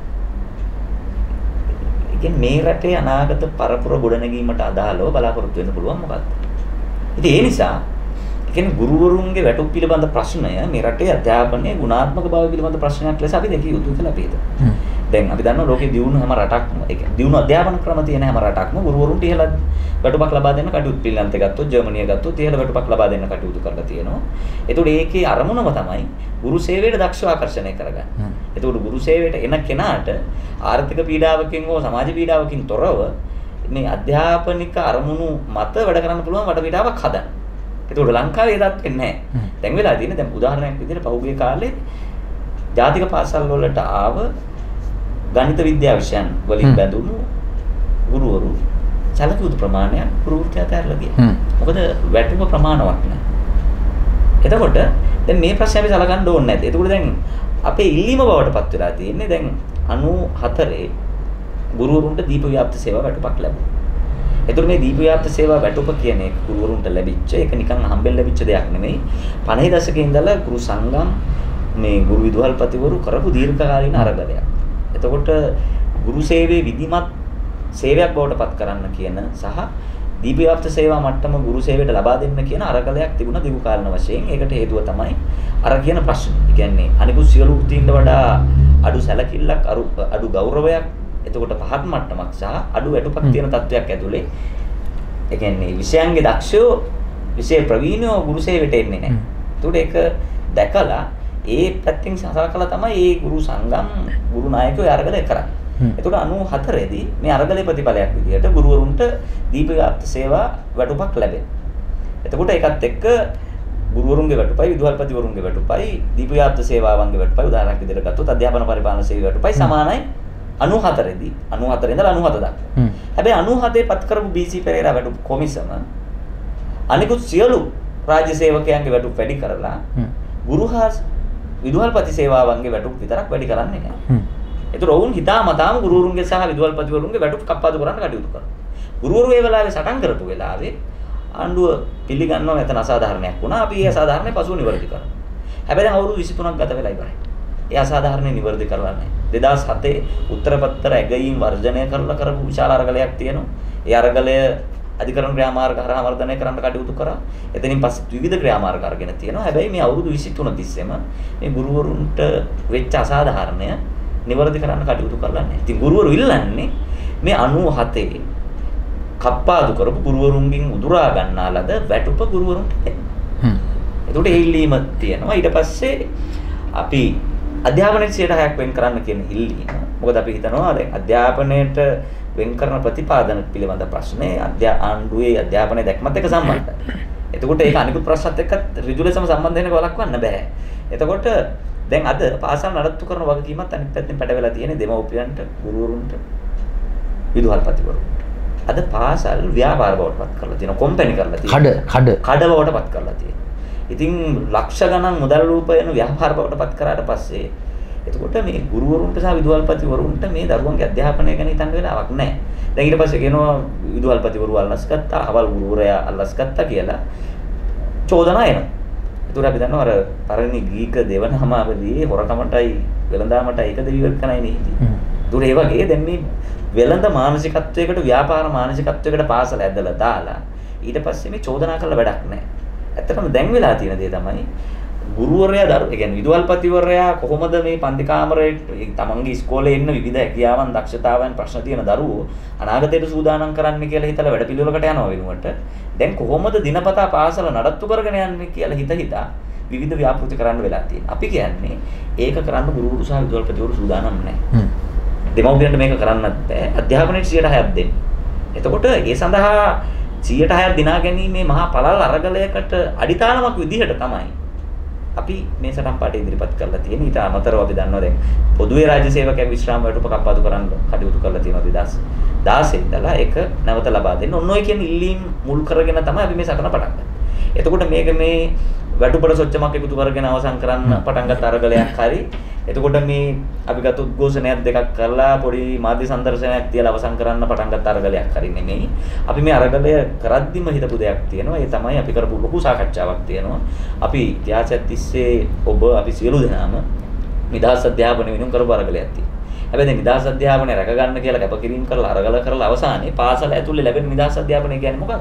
මේ රටේ අනාගත පරපුර ගොඩනැගීමට අදාළව බලාපොරොත්තු වෙන්න පුළුවන් මොකක්ද? ඉතින් ඒ නිසා කියන්නේ ගුරුවරුන්ගේ වැටුප් පිළිබඳ ප්‍රශ්නය මේ රටේ අධ්‍යාපනයේ ගුණාත්මක බව පිළිබඳ ප්‍රශ්නයක් ලෙස අපි දෙකිය යුතුයි කියලා අපි හිතනවා. දැන් අපි දන්නවා ලෝකේ දියුණු හැම රටක්ම ඒ කියන්නේ දියුණු අධ්‍යාපන ක්‍රම තියෙන හැම රටක්ම ගුරුවරුන්ට ඉහළ වැටුපක් ලබා දෙන්න කටයුතු පිළිලන්ත ගත්තොත් ජර්මනිය ගත්තොත් ඉහළ වැටුපක් ලබා දෙන්න කටයුතු කරලා තියෙනවා. ඒතකොට ඒකේ අරමුණම තමයි ගුරු සේවයට දක්ෂව ආකර්ෂණය කරගන්න. ඒතකොට ගුරු සේවයට එන කෙනාට ආර්ථික පීඩාවකින් හෝ සමාජ පීඩාවකින් තොරව මේ අධ්‍යාපනික අරමුණු මත වැඩ කරන්න පුළුවන් වටපිටාවක් හදන්න. ඒතකොට ලංකාවේ ඒකත් වෙන්නේ නැහැ. දැන් වෙලා තියෙන්නේ දැන් උදාහරණයක් විදිහට පහුගිය කාලේ ජාතික පාසල් වලට ආව ගණිත විද්‍යා විෂයන් වලින් බැඳුණු ගුරුවරු සැලකුණු ප්‍රමාණයක් ගුරුවරුන්ට අතහැරලා ගියා. මොකද වැටුම ප්‍රමාණවත් නැහැ. එතකොට දැන් මේ ප්‍රශ්නේ අපි සලකන්න ඕනේ නැද්ද? එතකොට දැන් අපේ ඉල්ලීම බවට පත් වෙලා තියෙන්නේ දැන් 94 ගුරුවරුන්ට දීප ව්‍යාප්ත සේවා වැටුපක් ලැබුණා. එතකොට මේ දීප ව්‍යාප්ත සේවා වැටුප කියන එක ගුරුවරුන්ට ලැබිච්ච ඒක නිකන් හම්බෙන් ලැබිච්ච දෙයක් නෙමෙයි. 50 දශකයේ ඉඳලා ගුරු සංගම් මේ ගුරු විදුහල්පතිවරු කරපු දීර්ඝකාලීන අරගලයක්. එතකොට ගුරු සේවයේ විධිමත් සේවයක් බවට පත් කරන්න කියන සහ දීප ව්‍යාප්ත සේවා මට්ටම ගුරු සේවයට ලබා දෙන්න කියන අරගලයක් තිබුණා දීර්ඝ කාලන වශයෙන්. ඒකට හේතුව තමයි අර කියන ප්‍රශ්නේ. ඒ කියන්නේ අනිකුත් සියලු වෘත්තීන්ට වඩා අඩු සැලකිල්ලක් අඩු ගෞරවයක් එතකොට පහත් මට්ටමක් සහ අඩු වැටුපක් තියෙන තත්වයක් ඇතුලේ ඒ කියන්නේ විෂයන්ගේ දක්ෂයෝ විෂය ප්‍රවීණයෝ ගුරු සේවයට එන්නේ නැහැ. ඒකට ඒක දැකලා ඒ පැත්තෙන් සලකලා තමයි මේ ගුරු සංගම් ගුරු නායකයෝ අරගලය කරන්නේ. එතකොට 94 දී මේ අරගලේ ප්‍රතිඵලයක් විදිහට ගුරුවරුන්ට දීප ව්‍යාප්ත සේවා වැටුපක් ලැබෙනවා. එතකොට ඒකත් එක්ක ගුරුවරුන්ගේ වැටුපයි විදුහල්පතිවරුන්ගේ වැටුපයි දීප ව්‍යාප්ත සේවාවන්ගේ වැටුපයි උදාහරණයක් විදිහට ගත්තොත් අධ්‍යාපන පරිපාලන සේවය වැටුපයි සමානයි 94 දී 94 ඉඳලා 97 දක්වා. හැබැයි 97 පත් කරපු බීසී පෙරේරා වැටුප් කොමිසම අනිකුත් සියලු රාජ්‍ය සේවකයන්ගේ වැටුප් වැඩි කරලා ගුරු හා විදුහල්පති සේවාවන්ගේ වැටුප් විතරක් වැඩි කරන්නේ නැහැ. ඒතර ඔවුන් හිතාමතාම ගුරුවරුන්ගේ සහ විදුහල්පතිවරුන්ගේ වැටුප් කප්පාදු කරන්න කටයුතු කරනවා. ගුරුවරු ඒ වෙලාවේ සටන් කරපු වෙලාවේ ආණ්ඩුව පිළිගන්නවා මෙතන අසාධාරණයක් වුණා. අපි ඒ අසාධාරණය පසුව නිවැරදි කරනවා. හැබැයි දැන් අවුරුදු 23ක් ගත වෙලා ඉවරයි. ඒ අසාධාරණය නිවැරදි කරලා නැහැ. 2007 උත්තරපත්‍ර ඇගයීම් වර්ජනය කරලා කරපු විශාල අරගලයක් තියෙනවා. ඒ අරගලය අධිකරණ ක්‍රියාමාර්ග හරහා වර්ධනය කරන්න කටයුතු කරා. එතනින් පස්සේ විවිධ ක්‍රියාමාර්ග අරගෙන තියෙනවා. හැබැයි මේ අවුරුදු 23 තිස්සේම මේ ගුරුවරුන්ට වෙච්ච අසාධාරණය නිවැරදි කරන්න කටයුතු කරලා නැහැ. ඉතින් ගුරුවරු ඉල්ලන්නේ මේ 97 කප්පාදු කරපු ගුරුවරුන්ගෙන් උදුරා ගන්නා ලද වැටුප ගුරුවරුන්ට දෙන්න. ඒකට ඒ ඉල්ලීම තියෙනවා. ඊට පස්සේ අපි අධ්‍යාපනයේ 60%ක් වෙන් කරන්න කියන ඉල්ලීම. මොකද අපි හිතනවා දැන් අධ්‍යාපනයේට වෙන් කරන ප්‍රතිපාදන පිළිබඳ ප්‍රශ්නේ ආණ්ඩුවේ අධ්‍යාපනයේ දැක්මත් එක්ක සම්බන්ධයි. එතකොට ඒක අනිකුත් ප්‍රශ්නත් එක්ක ඍජු ලෙසම සම්බන්ධ වෙනක වළක්වන්න බෑ. එතකොට දැන් අද පාසල් නඩත්තු කරන වගකීමත් අනිත් පැත්තෙන් පැට වෙලා තියෙන දෙමව්පියන්ට, ගුරුවරුන්ට, විදුහල්පතිවරුන්ට. අද පාසල් ව්‍යාපාර බවට පත් කරලා තියෙනවා, කොම්පැනි කරලා තියෙනවා. කඩ බවට පත් කරලා තියෙනවා. ඉතින් ලක්ෂ ගණන් මුදල් රූපයන ව්‍යාපාර බවට පත් කරාට පස්සේ එතකොට මේ ගුරුවරුන්ට සහ විදුහල්පතිවරුන්ට මේ දරුවන්ගේ අධ්‍යාපනය ගැන හිතන්න වෙලාවක් නැහැ. දැන් ඊට පස්සේ කියනවා විදුහල්පතිවරු අල්ලස් ගත්තා, අවල් ගුරුවරයා අල්ලස් ගත්තා කියලා චෝදනා එනවා. ඒතර අපි දන්නවා අර පරණ ග්‍රීක දෙවනමාවදී හොරකමටයි වෙළඳාමටයි එක දෙවිවරු කනයි නේ. ඒතර ඒ වගේ දැන් මේ වෙළඳ මානසිකත්වයකට ව්‍යාපාර මානසිකත්වයකට පාසල ඇදලා දාලා ඊට පස්සේ මේ චෝදනා කරලා වැඩක් නැහැ. ඇත්තටම දැන් වෙලා තියෙන දේ තමයි ගුරුවරයා ඒ කියන්නේ විදුහල්පතිවරයා කොහොමද මේ පන්ති කාමරේ තමන්ගේ ඉස්කෝලේ ඉන්න විවිධ හැකියාවන් දක්ෂතාවන් ප්‍රශ්න තියෙන දරුවෝ අනාගතයට සූදානම් කරන්න කියලා හිතලා වැඩපිළිවෙලකට යනවා වෙනුවට දැන් කොහොමද දිනපතා පාසල නඩත්තු කරගෙන යන්නේ කියලා හිතා විවිධ ව්‍යාපෘති කරන්න වෙලා තියෙනවා. අපි කියන්නේ ඒක කරන්න ගුරුවරු සහ විදුහල්පතිවරු සූදානම් නැහැ. දෙමව්පියන්ට මේක කරන්නත් බෑ. අධ්‍යාපනයේ 160ක් දෙන්න. එතකොට ඒ සඳහා 160ක් දිනා ගැනීමේ මහා පළල් අරගලයකට අඩිතාලමක් විදිහට තමයි අපි මේ සටන් පාඩේ ඉදිරිපත් කරලා තියෙන්නේ. ඊට අමතරව අපි දන්නවා දැන් පොදුවේ රාජ්‍ය සේවකයන් විශ්‍රාම වලට කප්පාදු කරන්න කටයුතු කරලා තියෙනවා 2016 ඉඳලා ඒක නැවත ලබා දෙන්න. ඔන්න ඔය කියන ඉල්ලීම් මුල් කරගෙන තමයි අපි මේ සටන පටන් ගන්නේ. එතකොට මේක මේ වැටුපඩ සොච්චමක් එකතු කරගෙන අවසන් කරන්න පටන් ගත්ත අරගලයක් හරි. එතකොට මේ අපි ගත්ත උද්ඝෝෂණයක් දෙකක් කරලා පොඩි මාධ්‍ය සංදර්ශනයක් තියලා අවසන් කරන්න පටන් ගත්ත අරගලයක් හරි නෙමෙයි. අපි මේ අරගලය කරද්දිම හිතපු දෙයක් තියෙනවා. ඒ තමයි අපි කරපු ලොකු සාකච්ඡාවක් තියෙනවා. අපි ඉතිහාසයත් තිස්සේ අපි සියලු දෙනාම නිදහස් අධ්‍යාපනය වෙනුම් කරපු අරගලයක් තියෙනවා. හැබැයි දැන් නිදහස් අධ්‍යාපනය රැක ගන්න කියලා කැපකිරීම කරලා අරගල කරලා අවසානයේ පාසල ඇතුලේ ලැබෙන නිදහස් අධ්‍යාපනය කියන්නේ මොකක්ද?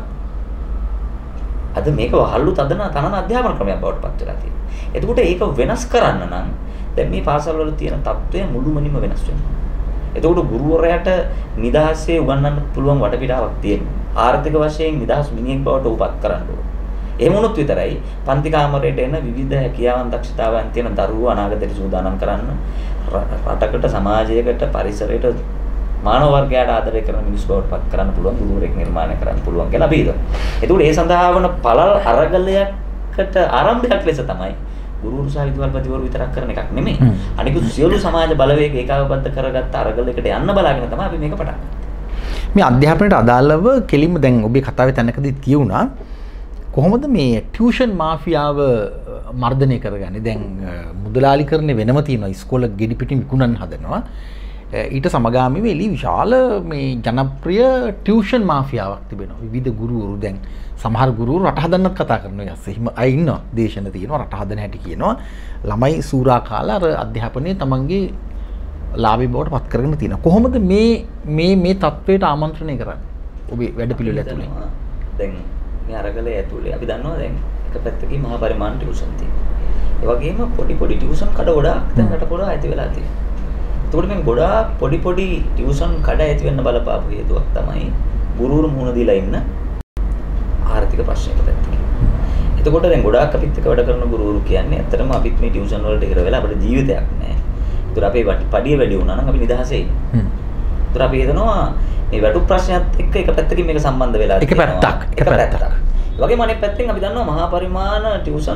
අද මේක වහල්ලු තනන අධ්‍යාපන ක්‍රමයක් බවට පත් වෙලා තියෙනවා. එතකොට ඒක වෙනස් කරන්න නම් දැන් මේ පාසල් වල තියෙන තත්ත්වය මුළුමනින්ම වෙනස් වෙනවා. එතකොට ගුරුවරයාට නිදහසේ උගන්වන්න පුළුවන් වටපිටාවක් තියෙනවා. ආර්ථික වශයෙන් නිදහස් මිනිහෙක් බවට උපත් කරන්න ඕන. එහෙම වුණොත් විතරයි පන්ති කාමරයට එන විවිධ හැකියාවන් දක්ෂතාවන් තියෙන දරුවෝ අනාගතයට සූදානම් කරන්න රටකට සමාජයකට පරිසරයට මානව වර්ගයට ආදරය කරන මිනිස් බවට පත් කරන්න පුළුවන් ගුරුවරයෙක් නිර්මාණය කරන්න පුළුවන් කියලා අපි හිතනවා. ඒකෝට ඒ සඳහා වන පළල් අරගලයකට ආරම්භයක් ලෙස තමයි ගුරුවරු සහ විදුහල්පතිවරු විතරක් කරන එකක් නෙමෙයි. අනිකුත් සියලු සමාජ බලවේග ඒකාබද්ධ කරගත්ත අරගලයකට යන්න බලාගෙන තමයි අපි මේක පටන් ගත්තේ. මේ අධ්‍යාපනයට අදාළව කෙලින්ම දැන් ඔබේ කතාවේ තැනකදීත් කියුණා කොහොමද මේ ටියුෂන් මාෆියාව මර්ධනය කරගන්නේ? දැන් මුදලාලිකරණය වෙනම තියෙනවා. ඉස්කෝල ගෙඩි පිටින් විකුණන්න හදනවා. ඊට සමගාමීව එළි විශාල මේ ජනප්‍රිය ටියුෂන් මාෆියාවක් තිබෙනවා. විවිධ ගුරුවරු දැන් සමහර ගුරුවරු රට හදන්නත් කතා කරනවා. එහෙම අය ඉන්නවා. දේශන තියෙනවා රට හදන හැටි කියනවා. ළමයි සූරා කාලා අර අධ්‍යාපනයේ තමන්ගේ ලාභී බවට පත් කරගෙන තියෙනවා. කොහොමද මේ තත්ත්වයට ආමන්ත්‍රණය කරන්නේ? ඔබේ වැඩපිළිවෙල ඇතුලේ. දැන් මේ අරගලයේ ඇතුලේ අපි දන්නවා දැන් එක පැත්තකින් මහා පරිමාණ ටියුෂන් තියෙනවා. ඒ වගේම පොඩි ටියුෂන් කඩ ගොඩාක් දැන් රට පුරා ඇති වෙලා තියෙනවා. එතකොට මේ ගොඩාක් පොඩි ටියුෂන් කඩ ඇති වෙන්න බලපාපු හේතුවක් තමයි ගුරුවරු මුහුණ දීලා ඉන්න ආර්ථික ප්‍රශ්නයක පැත්තකින්. එතකොට දැන් ගොඩාක් අපිත් එක්ක වැඩ කරන ගුරුවරු කියන්නේ ඇත්තටම අපිත් මේ ටියුෂන් වලට ඉර වෙලා අපේ ජීවිතයක් නැහැ. ඒතර අපේ පඩිය වැඩි වුණා නම් අපි නිදහසේ ඉන්නේ. ඒතර අපි හිතනවා මේ වැටු ප්‍රශ්නයත් එක්ක එක පැත්තකින් මේක සම්බන්ධ වෙලා තියෙනවා. එක පැත්තක්. ඒ වගේම අනෙක් පැත්තෙන් අපි දන්නවා මහා පරිමාණ ටියුෂන්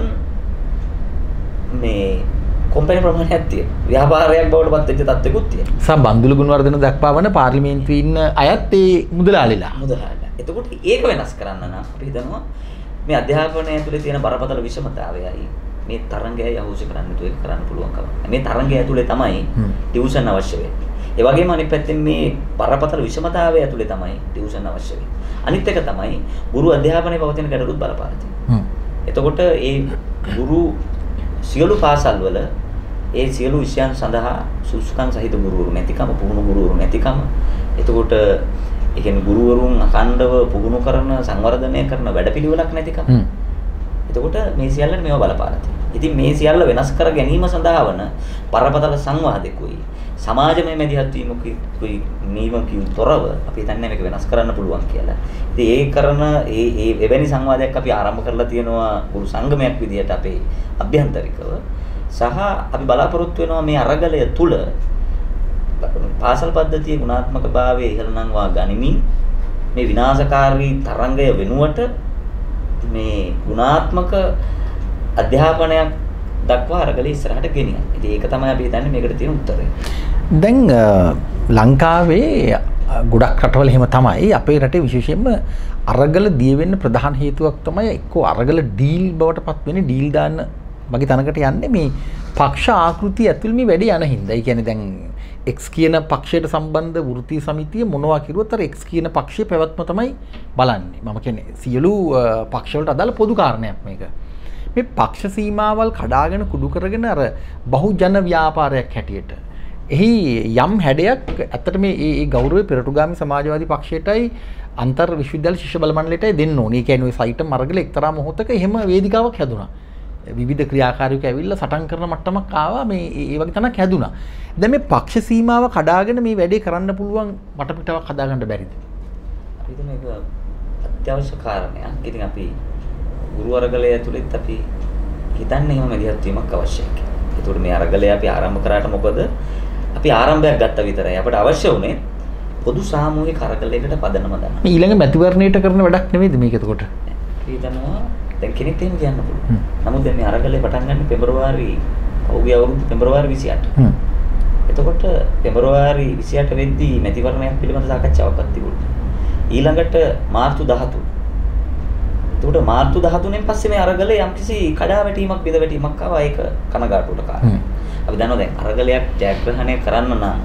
මේ කොම්පැනි ප්‍රමාණයක් තියෙනවා. ව්‍යාපාරයක් බවට පත් වෙච්ච තත්ත්වෙකුත් තියෙනවා. බන්දුල ගුණවර්ධන දක්වාවන පාර්ලිමේන්තුවේ ඉන්න අයත් ඒ මුදලාලිලා. එතකොට ඒක වෙනස් කරන්න නම් අපි හිතනවා මේ අධ්‍යාපනය ඇතුලේ තියෙන බරපතල විෂමතාවයයි මේ තරංගයයි අහෝසි කරන්න තු ඒක කරන්න පුළුවන්කම. මේ තරංගය ඇතුලේ තමයි ටියුෂන් අවශ්‍ය වෙන්නේ. ඒ වගේම අනිත් පැත්තෙන් මේ බරපතල විෂමතාවය ඇතුලේ තමයි ටියුෂන් අවශ්‍ය වෙන්නේ. අනිත් එක තමයි ගුරු අධ්‍යාපනයේ පවතින ගැටලුත් බලපාලා තියෙනවා. එතකොට ඒ ගුරු සියලු පාසල් වල ඒ සියලු විෂයන් සඳහා සුසුකම් සහිත ගුරුවරු නැතිකම, පුහුණු ගුරුවරු නැතිකම. එතකොට ඒ කියන්නේ ගුරුවරුන් අඛණ්ඩව පුහුණු කරන සංවර්ධනය කරන වැඩපිළිවෙලක් නැතිකම. එතකොට මේ සියල්ලට මේව බලපාලා තියෙනවා. ඉතින් මේ සියල්ල වෙනස් කර ගැනීම සඳහා වන බරපතල සංවාදයකුයි සමාජමය මැදිහත් වීමකුයි නීවකින් තොරව අපි හිතන්නේ මේක වෙනස් කරන්න පුළුවන් කියලා. ඉතින් ඒ කරන ඒ එවැනි සංවාදයක් අපි ආරම්භ කරලා තියෙනවා ගුරු සංගමයක් විදිහට අපේ අභ්‍යන්තරිකව. සහ අපි බලාපොරොත්තු වෙනවා මේ අරගලය තුල පාසල් පද්ධතියේ ගුණාත්මකභාවය ඉහළ නංවා ගනිමින් මේ විනාශකාරී තරංගය වෙනුවට මේ ගුණාත්මක අධ්‍යාපනයක් දක්වා අරගලේ ඉස්සරහට ගෙනියන්න. ඉතින් ඒක තමයි අපි හිතන්නේ මේකට තියෙන උත්තරය. දැන් ලංකාවේ ගොඩක් රටවල එහෙම තමයි. අපේ රටේ විශේෂයෙන්ම අරගල දිය වෙන්න ප්‍රධාන හේතුවක් තමයි එක්කෝ අරගල ඩීල් බවට පත් වෙන්නේ ඩීල් දාන්න මගේ තනකට යන්නේ මේ පක්ෂ ආකෘතිය ඇතුළේ මේ වැඩි යන හින්දා. ඒ කියන්නේ දැන් X කියන පක්ෂයට සම්බන්ධ වෘත්තීය සමිතිය මොනවා කිරුවත් අර X කියන පක්ෂයේ පැවැත්ම තමයි බලන්නේ. මම කියන්නේ සියලු පක්ෂ වලට අදාළ පොදු කාරණයක් මේක. මේ පක්ෂ සීමාවල් කඩාගෙන කුඩු කරගෙන අර බහුජන ව්‍යාපාරයක් හැටියට එහි යම් හැඩයක් ඇත්තට මේ ගෞරවය පෙරටුගාමි සමාජවාදී පක්ෂයටයි අන්තර් විශ්වවිද්‍යාල ශිෂ්‍ය බල මණ්ඩලයටයි දෙන්න ඕනේ. ඒ කියන්නේ ඔය සයිට් මර්ගල එක්තරා මොහොතක එහෙම වේදිකාවක් හැදුනා. විවිධ ක්‍රියාකාරීකව ඇවිල්ලා සටන් කරන මට්ටමක් ආවා. මේ ඒ වගේ තැනක් හැදුනා. දැන් මේ පක්ෂ සීමාව කඩාගෙන මේ වැඩේ කරන්න පුළුවන් වටපිටාවක් හදාගන්න බැරිද? අපිට මේක අත්‍යවශ්‍ය කාරණයක්. ඉතින් අපි ගුරු අරගලය ඇතුළෙත් අපි හිතන්නේ එහෙම මැදිහත් වීමක් අවශ්‍යයි කියලා. ඒතකොට මේ අරගලය අපි ආරම්භ කරාට මොකද? අපි ආරම්භයක් ගත්ත විතරයි. අපට අවශ්‍ය වුණේ පොදු සාමූහික අරගලයකට පදනම දාන්න. මේ ඊළඟ මැතිවරණයට කරන වැඩක් නෙවෙයිද මේක එතකොට? හිතනවා දැන් කෙනෙක් එහෙම කියන්න පුළුවන්. නමුත් දැන් මේ අරගලේ පටන් ගන්න පෙබරවාරි ඔහුගේ අවුරුදු පෙබරවාරි 28. එතකොට පෙබරවාරි 28 වෙද්දී මැතිවරණයක් පිළිබඳ සාකච්ඡාවක් තිබුණා. ඊළඟට මාර්තු 13. එතකොට මාර්තු 13න් පස්සේ මේ අරගලේ යම්කිසි කඩාවැටීමක් බෙදවැටීමක් ආවා. ඒක කනගාටුවට කාරණා. අපි දන්නවා දැන් අරගලයක් ජයග්‍රහණය කරන්න නම්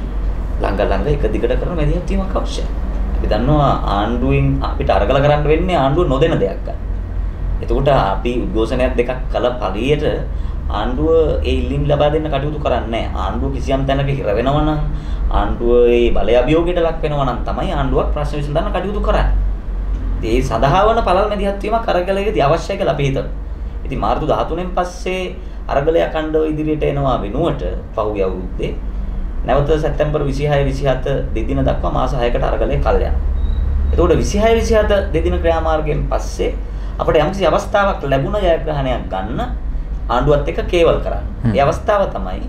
ළඟ එක දිගට කරන මැදිහත් වීමක් අවශ්‍යයි. අපි දන්නවා ආණ්ඩුවෙන් අපිට අරගල කරන්න වෙන්නේ ආණ්ඩුව නොදෙන දෙයක් ගන්න. එතකොට අපි උද්ඝෝෂණයක් දෙකක් කළ පළියට ආණ්ඩුව ඒ ඉල්ලීම් ලබා දෙන්න කටයුතු කරන්නේ නැහැ. ආණ්ඩුව කිසියම් තැනක හිර වෙනවා නම් ආණ්ඩුව ඒ බලය අභියෝගයට ලක් වෙනවා නම් තමයි ආණ්ඩුවක් ප්‍රශ්න විසඳන්න කටයුතු කරන්නේ. ඒ සඳහා වන පළල් මැදිහත් වීමක් අරගලයේදී අවශ්‍යයි කියලා අපි හිතනවා. ඉතින් මාර්තු 13න් පස්සේ අරගලය අඛණ්ඩව ඉදිරියට එනවා වෙනුවට පහුගිය අවුරුද්දේ නැවත සැප්තැම්බර් 26 27 දෙදින දක්වා මාස 6කට අරගලය කල් යනවා. එතකොට 26 27 දෙදින ක්‍රියාමාර්ගයෙන් පස්සේ අපිට යම්කිසි අවස්ථාවක් ලැබුණ ජයග්‍රහණයක් ගන්න ආණ්ඩුවත් එක්ක කේවල් කරන්න. ඒ අවස්ථාව තමයි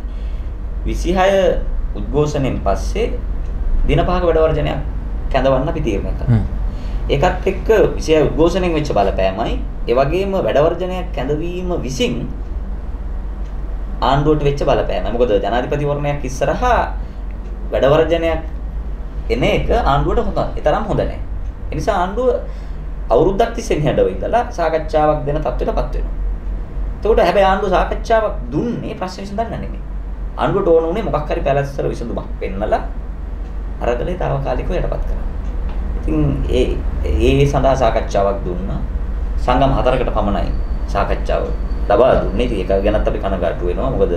26 උද්ඝෝෂණයෙන් පස්සේ දින 5ක වැඩ වර්ජනයක් කැඳවන්න අපි තීරණය කළා. ඒකත් එක්ක 26 උද්ඝෝෂණයෙන් වෙච්ච බලපෑමයි ඒ වගේම වැඩ වර්ජනයක් කැඳවීම විසින් ආණ්ඩුවට වෙච්ච බලපෑම. මොකද ජනාධිපතිවරණයක් ඉස්සරහා වැඩ වර්ජනයක් එන එක ආණ්ඩුවට හොඳ. ඒ තරම් හොඳ නැහැ. ඒ නිසා ආණ්ඩුව අවුරුද්දක් තිස්සේ නිහඬව ඉඳලා සාකච්ඡාවක් දෙන තත්ත්වයටපත් වෙනවා. එතකොට හැබැයි ආණ්ඩුව සාකච්ඡාවක් දුන්නේ ප්‍රශ්න විසඳන්න නෙමෙයි. ආණ්ඩුවට ඕන උනේ මොකක් හරි පැලැස්සර විසඳුමක් පෙන්නලා අරගලේ తాවකාලිකව යටපත් කරන්න. ඉතින් ඒ සඳහා සාකච්ඡාවක් දුන්නා. සංගම් 4කට පමණයි සාකච්ඡාව ලබා දුන්නේ. ඉතින් ඒක ගැනත් අපි කනගාටු වෙනවා. මොකද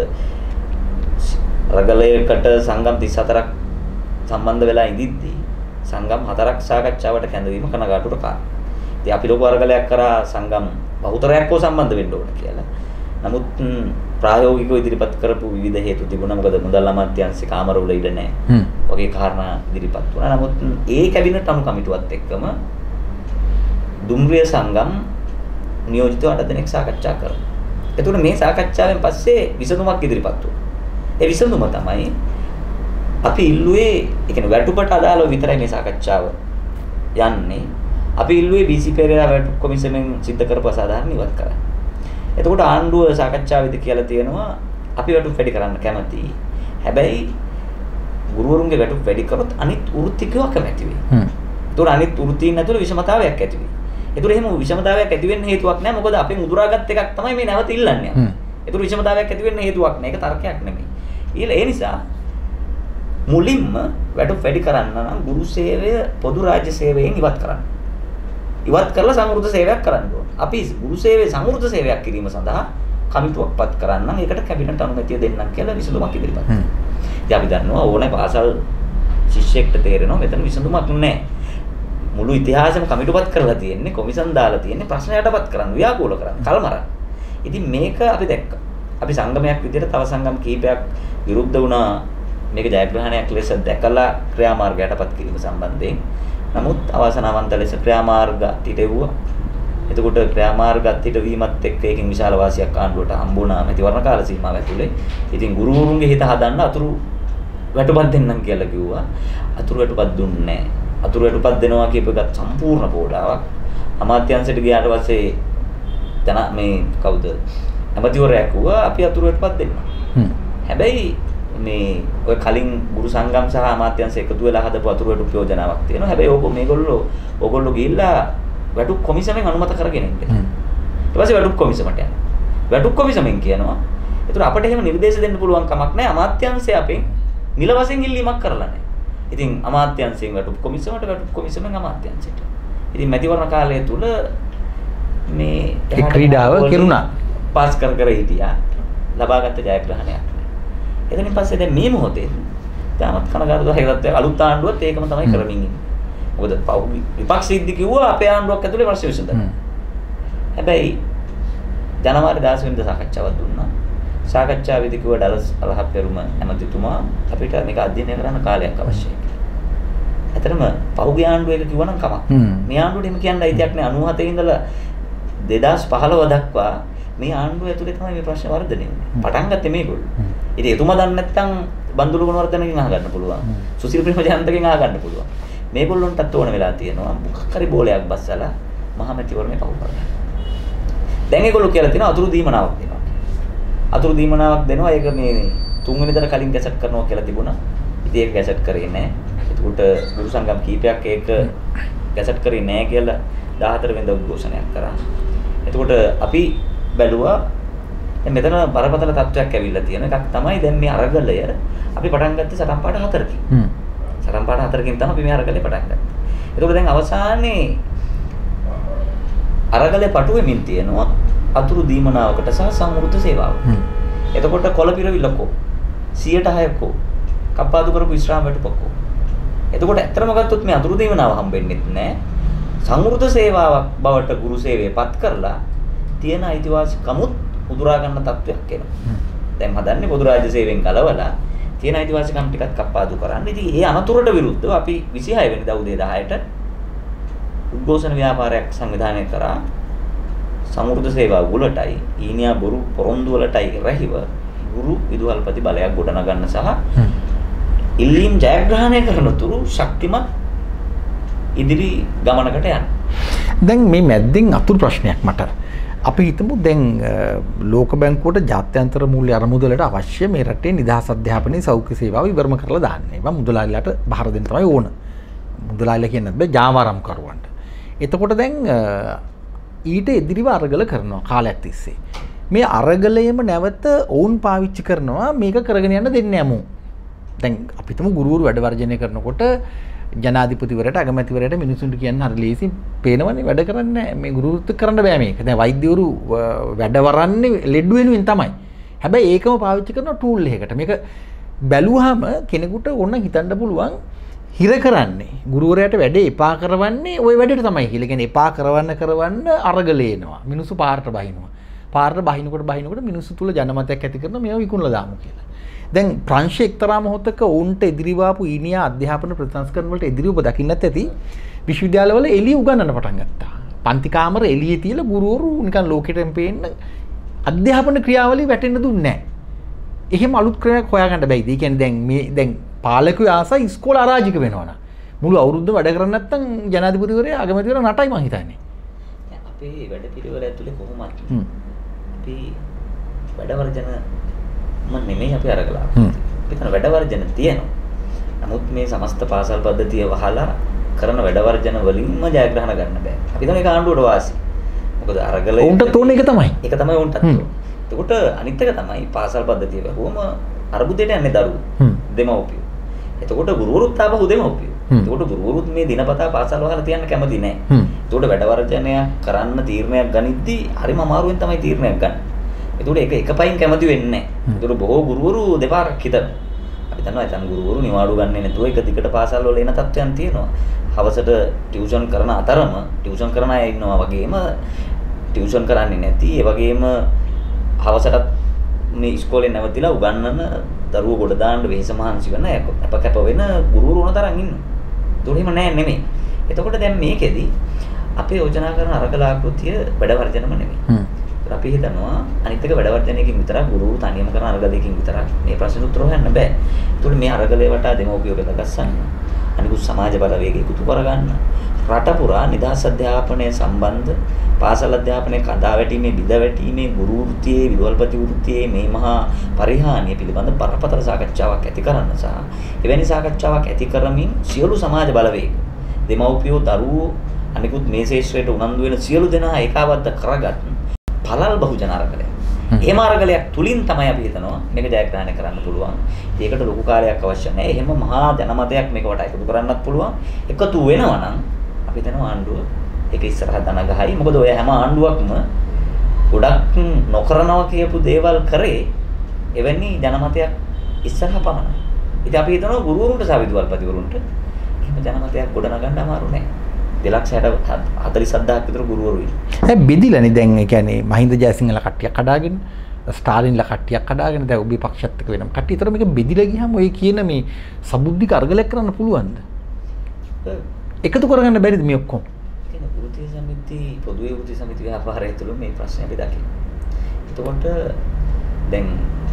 අරගලයකට සංගම් 34ක් සම්බන්ධ වෙලා ඉඳිද්දී සංගම් 4ක් සාකච්ඡාවට කැඳවීම කනගාටුවට කාරණා. ඉතින් අපි ලොකු අරගලයක් කරා සංගම් බහුතරයක් හෝ සම්බන්ධ වෙන්න ඕන කියලා. නමුත් ප්‍රායෝගිකව ඉදිරිපත් කරපු විවිධ හේතු තිබුණා. මොකද මුදල් අමාත්‍යාංශේ කාමරවල ඉඩ නැහැ. වගේ කාරණා ඉදිරිපත් වුණා. නමුත් ඒ කැබිනට් අනු කමිටුවත් එක්කම දුම්රිය සංගම් නියෝජිතව 8 දෙනෙක් සාකච්ඡා කරා. එතකොට මේ සාකච්ඡාවෙන් පස්සේ විසඳුමක් ඉදිරිපත් වුණා. ඒ විසඳුම තමයි අපි ඉල්ලුවේ, ඒ කියන්නේ වැටුපට අදාළව විතරයි මේ සාකච්ඡාව යන්නේ. අපි ඉල්ලුවේ BC පෙරේරා වැටුප් කොමිසමෙන් සිද්ධ කරපු අසාධාරණ ඉවත් කරන්න. එතකොට ආණ්ඩුව සාකච්ඡාවේදී කියලා තියෙනවා අපි වැටුප් වැඩි කරන්න කැමතියි. හැබැයි ගුරුවරුන්ගේ වැටුප් වැඩි කරොත් අනිත් වෘත්තිකයෝ කැමති වෙයි. ඒතකොට අනිත් වෘත්තීන් ඇතුළේ විෂමතාවයක් ඇති වෙයි. ඒතකොට එහෙම විෂමතාවයක් ඇති වෙන්න හේතුවක් නැහැ. මොකද අපි මුදුරාගත් එකක් තමයි මේ නැවත ඉල්ලන්නේ. ඒතකොට විෂමතාවයක් ඇති වෙන්න හේතුවක් නැහැ. ඒක තර්කයක් නෙමෙයි. ඒ නිසා මුලින්ම වැටුප් වැඩි කරන්න නම් ගුරු සේවය පොදු රාජ්‍ය සේවයෙන් ඉවත් කරන්න. ඉවත් කරලා සමෘද්ධ සේවයක් කරන්න ඕන. අපි ගුරු සේවයේ සමෘද්ධ සේවයක් කිරීම සඳහා කමිටුවක්පත් කරන්න නම් ඒකට කැබිනට් අනුමැතිය දෙන්නම් කියලා විසඳුමක් ඉදිරිපත් කළා. ඉතින් අපි දන්නවා ඕනේ පාසල් ශිෂ්‍යෙක්ට තේරෙනවා මෙතන විසඳුමක් නැහැ. මුළු ඉතිහාසෙම කමිටුපත් කරලා තියෙන්නේ, කොමිසම් දාලා තියෙන්නේ ප්‍රශ්න යටපත් කරන්න, ව්‍යාකූල කරන්න, කල්මරන්න. ඉතින් මේක අපි දැක්කා. අපි සංගමයක් විදිහට තව සංගම් කීපයක් විරුද්ධ වුණා මේක ජයග්‍රහණයක් ලෙස දැකලා ක්‍රියාමාර්ග යටපත් කිරීම සම්බන්ධයෙන්. නමුත් අවසනාවන්ත ලෙස ක්‍රියාමාර්ග තිටෙව්වා. එතකොට ක්‍රියාමාර්ග තිටවීමත් එක්ක ඒකෙන් විශාල වාසියක් ආණ්ඩුවට හම්බුණා මැතිවරණ කාල සීමාව ඇතුලේ. ඉතින් ගුරුවරුන්ගේ හිත හදන්න අතුරු වැටුපක් දෙන්නම් කියලා කිව්වා. අතුරු වැටුපක් දුන්නේ නැහැ. අතුරු වැටුපක් දෙනවා කියප එකත් සම්පූර්ණ පොඩාවක්. අමාත්‍යාංශයට ගියාට පස්සේ තන මේ කවුද? ඇමතිවරයා කිව්වා අපි අතුරු වැටුපක් දෙන්නම්. හැබැයි මේ ඔය කලින් ගුරු සංගම් සහ අමාත්‍යාංශ එකතු වෙලා හදපු අතුරු වැටුප් යෝජනාවක් තියෙනවා. හැබැයි මේගොල්ලෝ ගිහිල්ලා වැටුප් කොමිසමෙන් අනුමත කරගෙන ඉන්නේ. ඊට පස්සේ වැටුප් කොමිසමට යනවා. වැටුප් කොමිසමෙන් කියනවා. ඒතර අපිට එහෙම නිර්දේශ දෙන්න පුළුවන් කමක් නැහැ. අමාත්‍යාංශය අපෙන් නිල වශයෙන් ඉල්ලීමක් කරලා නැහැ. ඉතින් අමාත්‍යාංශයෙන් වැටුප් කොමිසමට වැටුප් කොමිසමෙන් අමාත්‍යාංශයට. ඉතින් මැතිවරණ කාලය තුල මේ ක්‍රීඩාව කෙරුණා. පාස් කර හිටියා. ලබාගත් ජයග්‍රහණයක්. එතනින් පස්සේ දැන් මේ මොහොතේ තාමත් කනගාටුදායකත් අලුත් ආණ්ඩුවත් ඒකම තමයි කරමින් ඉන්නේ. මොකද විපක්ෂ සිද්ධි කිව්වා අපේ ආණ්ඩුවක් ඇතුලේ ප්‍රශ්න විසඳන්න. හැබැයි ජනවාරි 16 වෙනිදා සාකච්ඡාවක් දුන්නා. සාකච්ඡාවේදී කිව්වා ඩලස් අලහප් පෙරුම ඇමතිතුමා අපිට මේක අධ්‍යයනය කරන්න කාලයක් අවශ්‍යයි කියලා. ඇත්තටම පහුගිය ආණ්ඩුවේක කිව්වනම් කමක්. මේ ආණ්ඩුවට එහෙම කියන්න අයිතියක් නෑ. 97 ඉඳලා 2015 දක්වා මේ ආණ්ඩුව ඇතුලේ තමයි මේ ප්‍රශ්න වර්ධනය වෙන්නේ. පටන් ගත්තේ මේගොල්ලෝ. ඉතින් එතුමා දන්නේ නැත්නම් බන්දුරු ගුණවර්ධනගෙන් අහගන්න පුළුවන්. සුසිල් ප්‍රේමජයන්තගෙන් අහගන්න පුළුවන්. මේගොල්ලන්ටත් ඕන වෙලා තියෙනවා මොකක් හරි බෝලයක් බස්සලා මහමැතිවරණේ පහු කරගන්න. දැන් ඒගොල්ලෝ කියලා තියෙනවා අතුරු දීමනාවක් දෙනවා. අතුරු දීමනාවක් දෙනවා. ඒක මේ තුන්වෙනිදට කලින් ගැසට් කරනවා කියලා තිබුණා. ඉතින් ඒක ගැසට් කරේ නැහැ. ඒකට ගුරු සංගම් කීපයක් ඒක ගැසට් කරේ නැහැ කියලා 14 වෙනිදා උද්ඝෝෂණයක් කරා. එතකොට අපි බැලුවා මෙතන බරපතල තත්ත්වයක් ඇවිල්ලා තියෙන එකක් තමයි දැන් මේ අරගලය අපි පටන් ගත්තේ සටන් පාඩ 4කින්. සටන් පාඩ 4කින් තමයි අපි මේ අරගලේ පටන් ගත්තේ. එතකොට දැන් අවසානයේ අරගලේ පටුවෙමින් තියෙනවා අතුරු දීමනාවකට සහ සමෘද්ධ සේවාවකට. එතකොට කොළ පිරවිලකෝ 106කෝ කප්පාදු කරපු විශ්‍රාම වැටුපකෝ. එතකොට ඇත්තම ගත්තොත් මේ අතුරු දීමනාව හම්බෙන්නේ නැහැ. සමෘද්ධ සේවාවක් බවට ගුරු සේවය පත් කරලා තියෙන අයිතිවාසිකමුත් උදුරා ගන්න තත්වයක් එනවා. දැන් හදන්නේ පොදු රාජ්‍ය සේවයෙන් කලවලා තියෙන අයිතිවාසිකම් ටිකත් කප්පාදු කරන්න. ඉතින් ඒ අනතුරට විරුද්ධව අපි 26 වෙනිදා උදේ 10ට උද්ඝෝෂණ ව්‍යාපාරයක් සංවිධානය කරා. සමෘද්ධ සේවාව වලටයි ඊනියා බොරු පොරොන්දු වලටයි රැහිව ගුරු විදුහල්පති බලයක් ගොඩනගන්න සහ ඉල්ලීම් ජයග්‍රහණය කරන තුරු ශක්තිමත් ඉදිරි ගමනකට යන්න. දැන් මේ මැද්දෙන් අතුරු ප්‍රශ්නයක් මට. අපි හිතමු දැන් ලෝක බැංකුවට ජාත්‍යන්තර මූල්‍ය අරමුදලට අවශ්‍ය මේ රටේ නිදහස් අධ්‍යාපනයේ සෞඛ්‍ය සේවාව ඉවරම කරලා දාන්න. ඒවා මුදලාලිලාට බහර දෙන්න තමයි ඕන. මුදලාලිලා කියන්නත් බෑ ජාවාරම් කරුවන්ට. එතකොට දැන් ඊට එදිරිව අරගල කරනවා කාලයක් තිස්සේ. මේ අරගලයම නැවත ඔවුන් පාවිච්චි කරනවා මේක කරගෙන යන්න දෙන්නේ නැමු. දැන් අපි හිතමු ගුරුවරු වැඩ වර්ජනය කරනකොට ජනාධිපතිවරට අගමැතිවරට මිනිසුන්ට කියන්න හරි ලේසි පේනවනේ වැඩ කරන්නේ මේ ගුරුවරුත් කරන්න බෑ මේක. දැන් වෛද්‍යවරු වැඩ වරන්නේ ලෙඩ වෙනුවෙන් තමයි. හැබැයි ඒකම පාවිච්චි කරන ටූල් එකකට. මේක බැලුවාම කෙනෙකුට ඕන හිතන්න පුළුවන් හිර කරන්නේ ගුරුවරයාට වැඩ එපා කරවන්නේ ওই වැඩේට තමයි කියලා. කියන්නේ එපා කරවන්න අරගල එනවා. මිනිස්සු පාරට බහිනවා. පාරට බහිනකොට මිනිස්සු තුල ජනමතයක් ඇති කරන මේවා විකුණලා දාමු කියලා. දැන් ප්‍රංශ එක්තරා මොහොතක ඔවුන්ට එදිරිවාපු ඊනියා අධ්‍යාපන ප්‍රතිසංස්කරණ වලට එදිරිව ඔබ දකින්නත් ඇති විශ්වවිද්‍යාලවල එළිය උගන්වන්න පටන් ගත්තා. පන්ති කාමර එළියේ තියලා ගුරුවරු නිකන් ලෝකෙටම පේන්න අධ්‍යාපන ක්‍රියාවලිය වැටෙන්න දුන්නේ නැහැ. එහෙම අලුත් ක්‍රමයක් හොයාගන්න බැයිද? ඒ කියන්නේ දැන් පාලකයෝ ආසයි ඉස්කෝල අරාජික වෙනවනම් මුළු අවුරුද්ද වැඩ කරන්නේ නැත්නම් ජනාධිපතිවරයා අගමැතිවරයා නටයි මං හිතන්නේ. අපේ වැඩ පිළිවෙල ඇතුලේ කොහොමද? අපි වැඩ වර්ජන නෙමෙයි අපි අරගලා. පිටන වැඩ වර්ජන තියෙනවා. නමුත් මේ සමස්ත පාසල් පද්ධතිය වහලා කරන වැඩ වර්ජන වලින්ම ජයග්‍රහණ ගන්න බෑ. අපි තමයි ආණ්ඩුවට වාසි. මොකද අරගල උන්ට තෝරන එක තමයි. ඒක තමයි උන්ටත් තෝරන. එතකොට අනිත් එක තමයි පාසල් පද්ධතිය වහුවම අර්බුදයට යන්නේ දරුවෝ. දෙමව්පියෝ. එතකොට ගුරුවරුත් ආපහු දෙමව්පියෝ. එතකොට ගුරුවරුත් මේ දිනපතා පාසල් වහලා තියන්න කැමති නෑ. එතකොට වැඩ වර්ජනයක් කරන්න තීරණයක් ගනිද්දී හරිම අමාරුවෙන් තමයි තීරණයක් ගන්න. ඒකට ඒක එකපයින් කැමති වෙන්නේ නැහැ. ඒකට බොහෝ ගුරුවරු දෙපාරක් හිතනවා. අපි දන්නවා එතන ගුරුවරු නිවාඩු ගන්නේ නැතුව එක දිගට පාසල් වල එන තත්ත්වයන් තියෙනවා. හවසට ටියුෂන් කරන අතරම ටියුෂන් කරන අය ඉන්නවා වගේම ටියුෂන් කරන්නේ නැති ඒ වගේම හවසට මේ ඉස්කෝලේ නැවතිලා උගන්වන දරුවෝ ගොඩ දාන්න වෙහෙස මහන්සි වෙන අප කැප වෙන ගුරුවරු උන තරම් ඉන්නවා. ඒක එහෙම නෑ නෙමෙයි. එතකොට දැන් මේකෙදි අපේ යෝජනා කරන අරගල ආකෘතිය වැඩ වර්ජනම නෙමෙයි. අපි හිතනවා අනිත් එක වැඩ වර්ජනයකින් විතරක් ගුරුවරු තනියම කරන අරගලයකින් විතරක් මේ ප්‍රශ්නෙට උත්තර හොයන්න බෑ. ඒතුළු මේ අරගලේ වටා දෙමව්පියෝ බෙදගස්සන්න. අනිකුත් සමාජ බලවේග එකතු කරගන්න. රට පුරා නිදහස් අධ්‍යාපනය සම්බන්ධ පාසල් අධ්‍යාපනයේ කඩා වැටීමේ බිඳ වැටීමේ ගුරු වෘත්තියේ විදුහල්පති වෘත්තියේ මේ මහා පරිහානිය පිළිබඳ බරපතල සාකච්ඡාවක් ඇති කරන්න සහ එවැනි සාකච්ඡාවක් ඇති කරමින් සියලු සමාජ බලවේග දෙමව්පියෝ දරුවෝ අනිකුත් මේ ශාස්ත්‍රයට උනන්දු වෙන සියලු දෙනා ඒකාබද්ධ කරගත් පළල් බහුජන අරගලය. එහෙම අරගලයක් තුලින් තමයි අපි හිතනවා මේක ජයග්‍රහණය කරන්න පුළුවන්. ඒකට ලොකු කාලයක් අවශ්‍ය නැහැ. එහෙම මහා ජනමතයක් මේකට එකතු කරන්නත් පුළුවන්. එකතු වෙනවා නම් අපි හිතනවා ආණ්ඩුව ඒක ඉස්සරහ දන ගහයි. මොකද ඔය හැම ආණ්ඩුවක්ම ගොඩක් නොකරනවා කියපු දේවල් කරේ එවැනි ජනමතයක් ඉස්සරහ පමණයි. ඉතින් අපි හිතනවා ගුරුවරුන්ට සහ විදුහල්පතිවරුන්ට එහෙම ජනමතයක් ගොඩනගන්න අමාරු නෑ. 2,47,000ක් විතර ගුරුවරු ඉන්නේ. බෙදිලානේ දැන් ඒ කියන්නේ මහින්ද ජයසිංහලා කට්ටියක් කඩාගෙන ස්ටාලින්ලා කට්ටියක් කඩාගෙන දැන් ඔබේ පක්ෂත් එක්ක වෙනම කට්ටිය. ඒතර මේක බෙදිලා ගියාම ඔය කියන මේ සබුද්ධික අර්ගලයක් කරන්න පුළුවන්ද? එකතු කරගන්න බැරිද මේ ඔක්කොම? කියන වෘත්තීය සමිති පොදුවේ වෘත්තීය සමිති ව්‍යාපාරය තුළ මේ ප්‍රශ්නේ අපි දකිනවා. එතකොට දැන්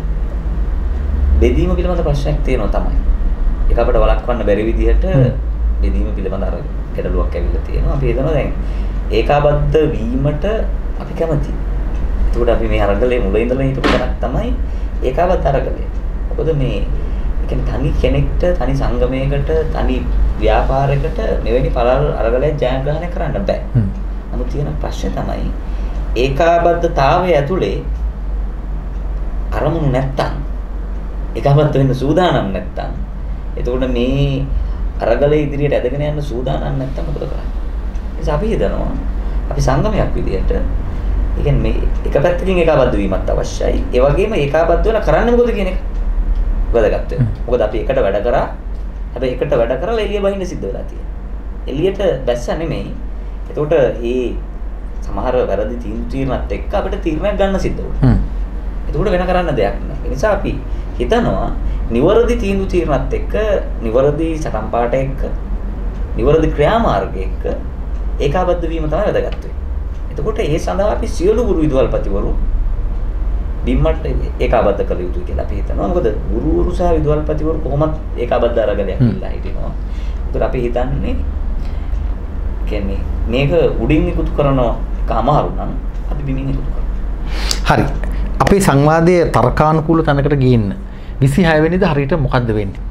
බෙදීම පිළිබඳ ප්‍රශ්නයක් තියෙනවා තමයි. ඒක අපිට වළක්වන්න බැරි විදිහට බෙදීම පිළිබඳ අර ගැටලුවක් ඇවිල්ලා තියෙනවා. අපි හිතනවා දැන් ඒකාබද්ධ වීමට අපි කැමතියි. ඒකට අපි මේ අරගලේ මුල ඉඳලා හිටපු තැනක් තමයි ඒකාබද්ධ අරගලය. මොකද මේ කියන්නේ තනි කෙනෙක්ට තනි සංගමයකට තනි ව්‍යාපාරයකට මෙවැනි පළල් අරගලයක් ජයග්‍රහණය කරන්න බෑ. නමුත් තියෙන ප්‍රශ්නේ තමයි ඒකාබද්ධතාවය ඇතුලේ අරමුණු නැත්තම් ඒකාබද්ධ වෙන්න සූදානම් නැත්තම් එතකොට මේ අරගලේ ඉදිරියට ඇදගෙන යන්න සූදානම් නැත්තම් මොකද කරන්නේ? ඒ නිසා අපි හිතනවා අපි සංගමයක් විදියට ඒ කියන්නේ මේ එක පැත්තකින් ඒකාබද්ධ වීමත් අවශ්‍යයි. ඒ වගේම ඒකාබද්ධ වෙලා කරන්නේ මොකද කියන එක වැදගත් වෙනවා. මොකද අපි එකට වැඩ කරා හැබැයි එකට වැඩ කරලා එළිය බහින්න සිද්ධ වෙලා තියෙනවා. එළියට බැස්ස නෙමෙයි. එතකොට මේ සමහර වැරදි තීන්දුවත් එක්ක අපිට තීරණයක් ගන්න සිද්ධ වුණා. එතකොට වෙන කරන්න දෙයක් නැහැ. ඒ නිසා අපි හිතනවා නිවැරදි තීන්දුව తీරනත් එක්ක නිවැරදි සටන් පාඩ එක්ක නිවැරදි ක්‍රියාමාර්ග එක්ක ඒකාබද්ධ වීම තමයි වැදගත් වෙන්නේ. එතකොට ඒ සඳහා අපි සියලු ගුරු විදුහල්පතිවරු බිම්මට ඒකාබද්ධ කළ යුතුයි කියලා අපි හිතනවා. මොකද ගුරුවරු සහ විදුහල්පතිවරු කොහොමත් ඒකාබද්ධ අරගලයක් ඉල්ලා හිටිනවා. ඒකට අපි හිතන්නේ කියන්නේ මේක උඩින් ඉක්තු කරනවා කමාරු නම් අපි බිමින් ඉක්තු කරනවා. හරි. අපේ සංවාදයේ තර්කානුකූල තැනකට ගිහින් 26 වෙනිදා හරියට මොකද්ද වෙන්නේ?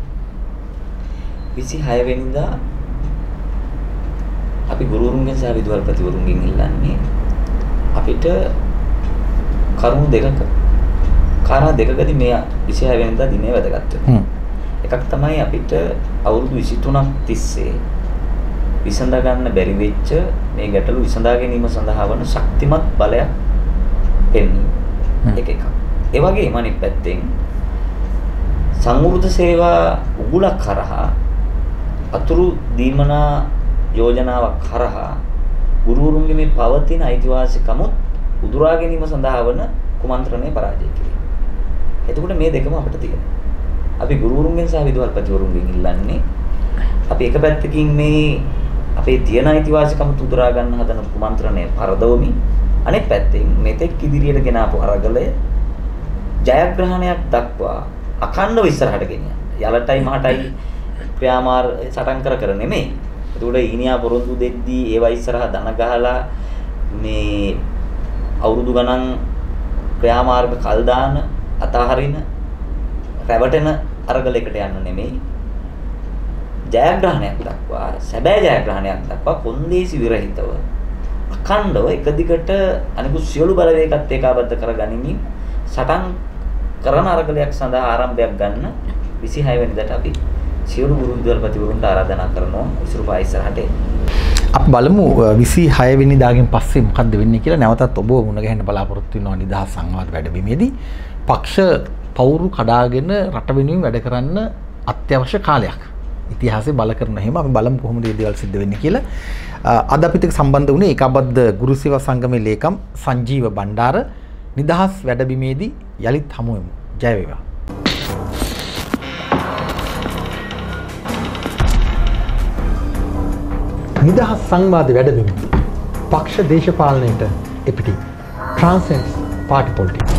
26 වෙනිදා අපි ගුරුවරුන්ගෙන් සහ විදුහල්පතිවරුන්ගෙන් ඉල්ලන්නේ අපිට කරුණු දෙකක කාරණා දෙකකදී මේ 26 වෙනිදා දිනේ වැදගත් වෙනවා. එකක් තමයි අපිට අවුරුදු 23ක් තිස්සේ විසඳ ගන්න බැරි වෙච්ච මේ ගැටලු විසඳා ගැනීම සඳහා වන ශක්තිමත් බලයක් පෙන්වීම. එක. ඒ වගේම අනිත් පැත්තෙන් සංවෘත සේවා උගුලක් කරහා අතුරු දීමනා යෝජනාවක් කරහා ගුරුවරුන්ගේ මේ පවතින අයිතිවාසිකමුත් උදුරා ගැනීම සඳහා වන කුමන්ත්‍රණය පරාජය කිරීම. එතකොට මේ දෙකම අපිට තියෙනවා. අපි ගුරුවරුන්ගෙන් සහ විදුහල්පතිවරුන්ගෙන් ඉල්ලන්නේ අපි එක පැත්තකින් මේ අපේ තියෙන අයිතිවාසිකමුත් උදුරා ගන්න හදන කුමන්ත්‍රණය පරදවමින් අනෙක් පැත්තෙන් මෙතෙක් ඉදිරියට ගෙන ආපු අරගලය ජයග්‍රහණයක් දක්වා අඛණ්ඩව ඉස්සරහට ගෙනියන්න. යලටයි මහටයි ක්‍රියාමාර සටන් කර නෙමෙයි. ඒකට ඊනියා පොරොන්දු දෙද්දී ඒවා ඉස්සරහ දන ගහලා මේ අවුරුදු ගණන් ක්‍රියාමාර්ග කල් දාන අතහරින රැවටෙන අරගලයකට යන්න නෙමෙයි. ජයග්‍රහණයක් දක්වා සැබෑ ජයග්‍රහණයක් දක්වා කොන්දේසි විරහිතව අඛණ්ඩව එක දිගට අනිකුත් සියලු බලවේගات ඒකාබද්ධ කරගනිමින් සටන් කරන අරගලයක් සඳහා ආරම්භයක් ගන්න 26 වෙනිදාට අපි සියලු ගුරු විදුහල්පතිවරුන්ට ආරාධනා කරනවා ඉස්සරපා ඉස්සරහට එන්න. අපි බලමු 26 වෙනිදාගෙන් පස්සේ මොකද්ද වෙන්නේ කියලා. නැවතත් ඔබ මුණ ගැහෙන්න බලාපොරොත්තු වෙනවා නිදහස් සංවාද වැඩබිමේදී. පක්ෂ පවුරු කඩාගෙන රට වෙනුවෙන් වැඩ කරන්න අත්‍යවශ්‍ය කාලයක්. ඉතිහාසයේ බල කරන හැම අපි බලමු කොහොමද මේ දේවල් සිද්ධ වෙන්නේ කියලා. අද අපිට සම්බන්ධ වුණේ ඒකාබද්ධ ගුරු සේවා සංගමේ ලේකම් සංජීව බණ්ඩාර. නිදහස් වැඩබිමේදී යලිත් හමු වෙමු. ජය වේවා. නිදහස් සංවාද වැඩබිම පක්ෂ දේශපාලනයට එපිටි Transcends Party Politics.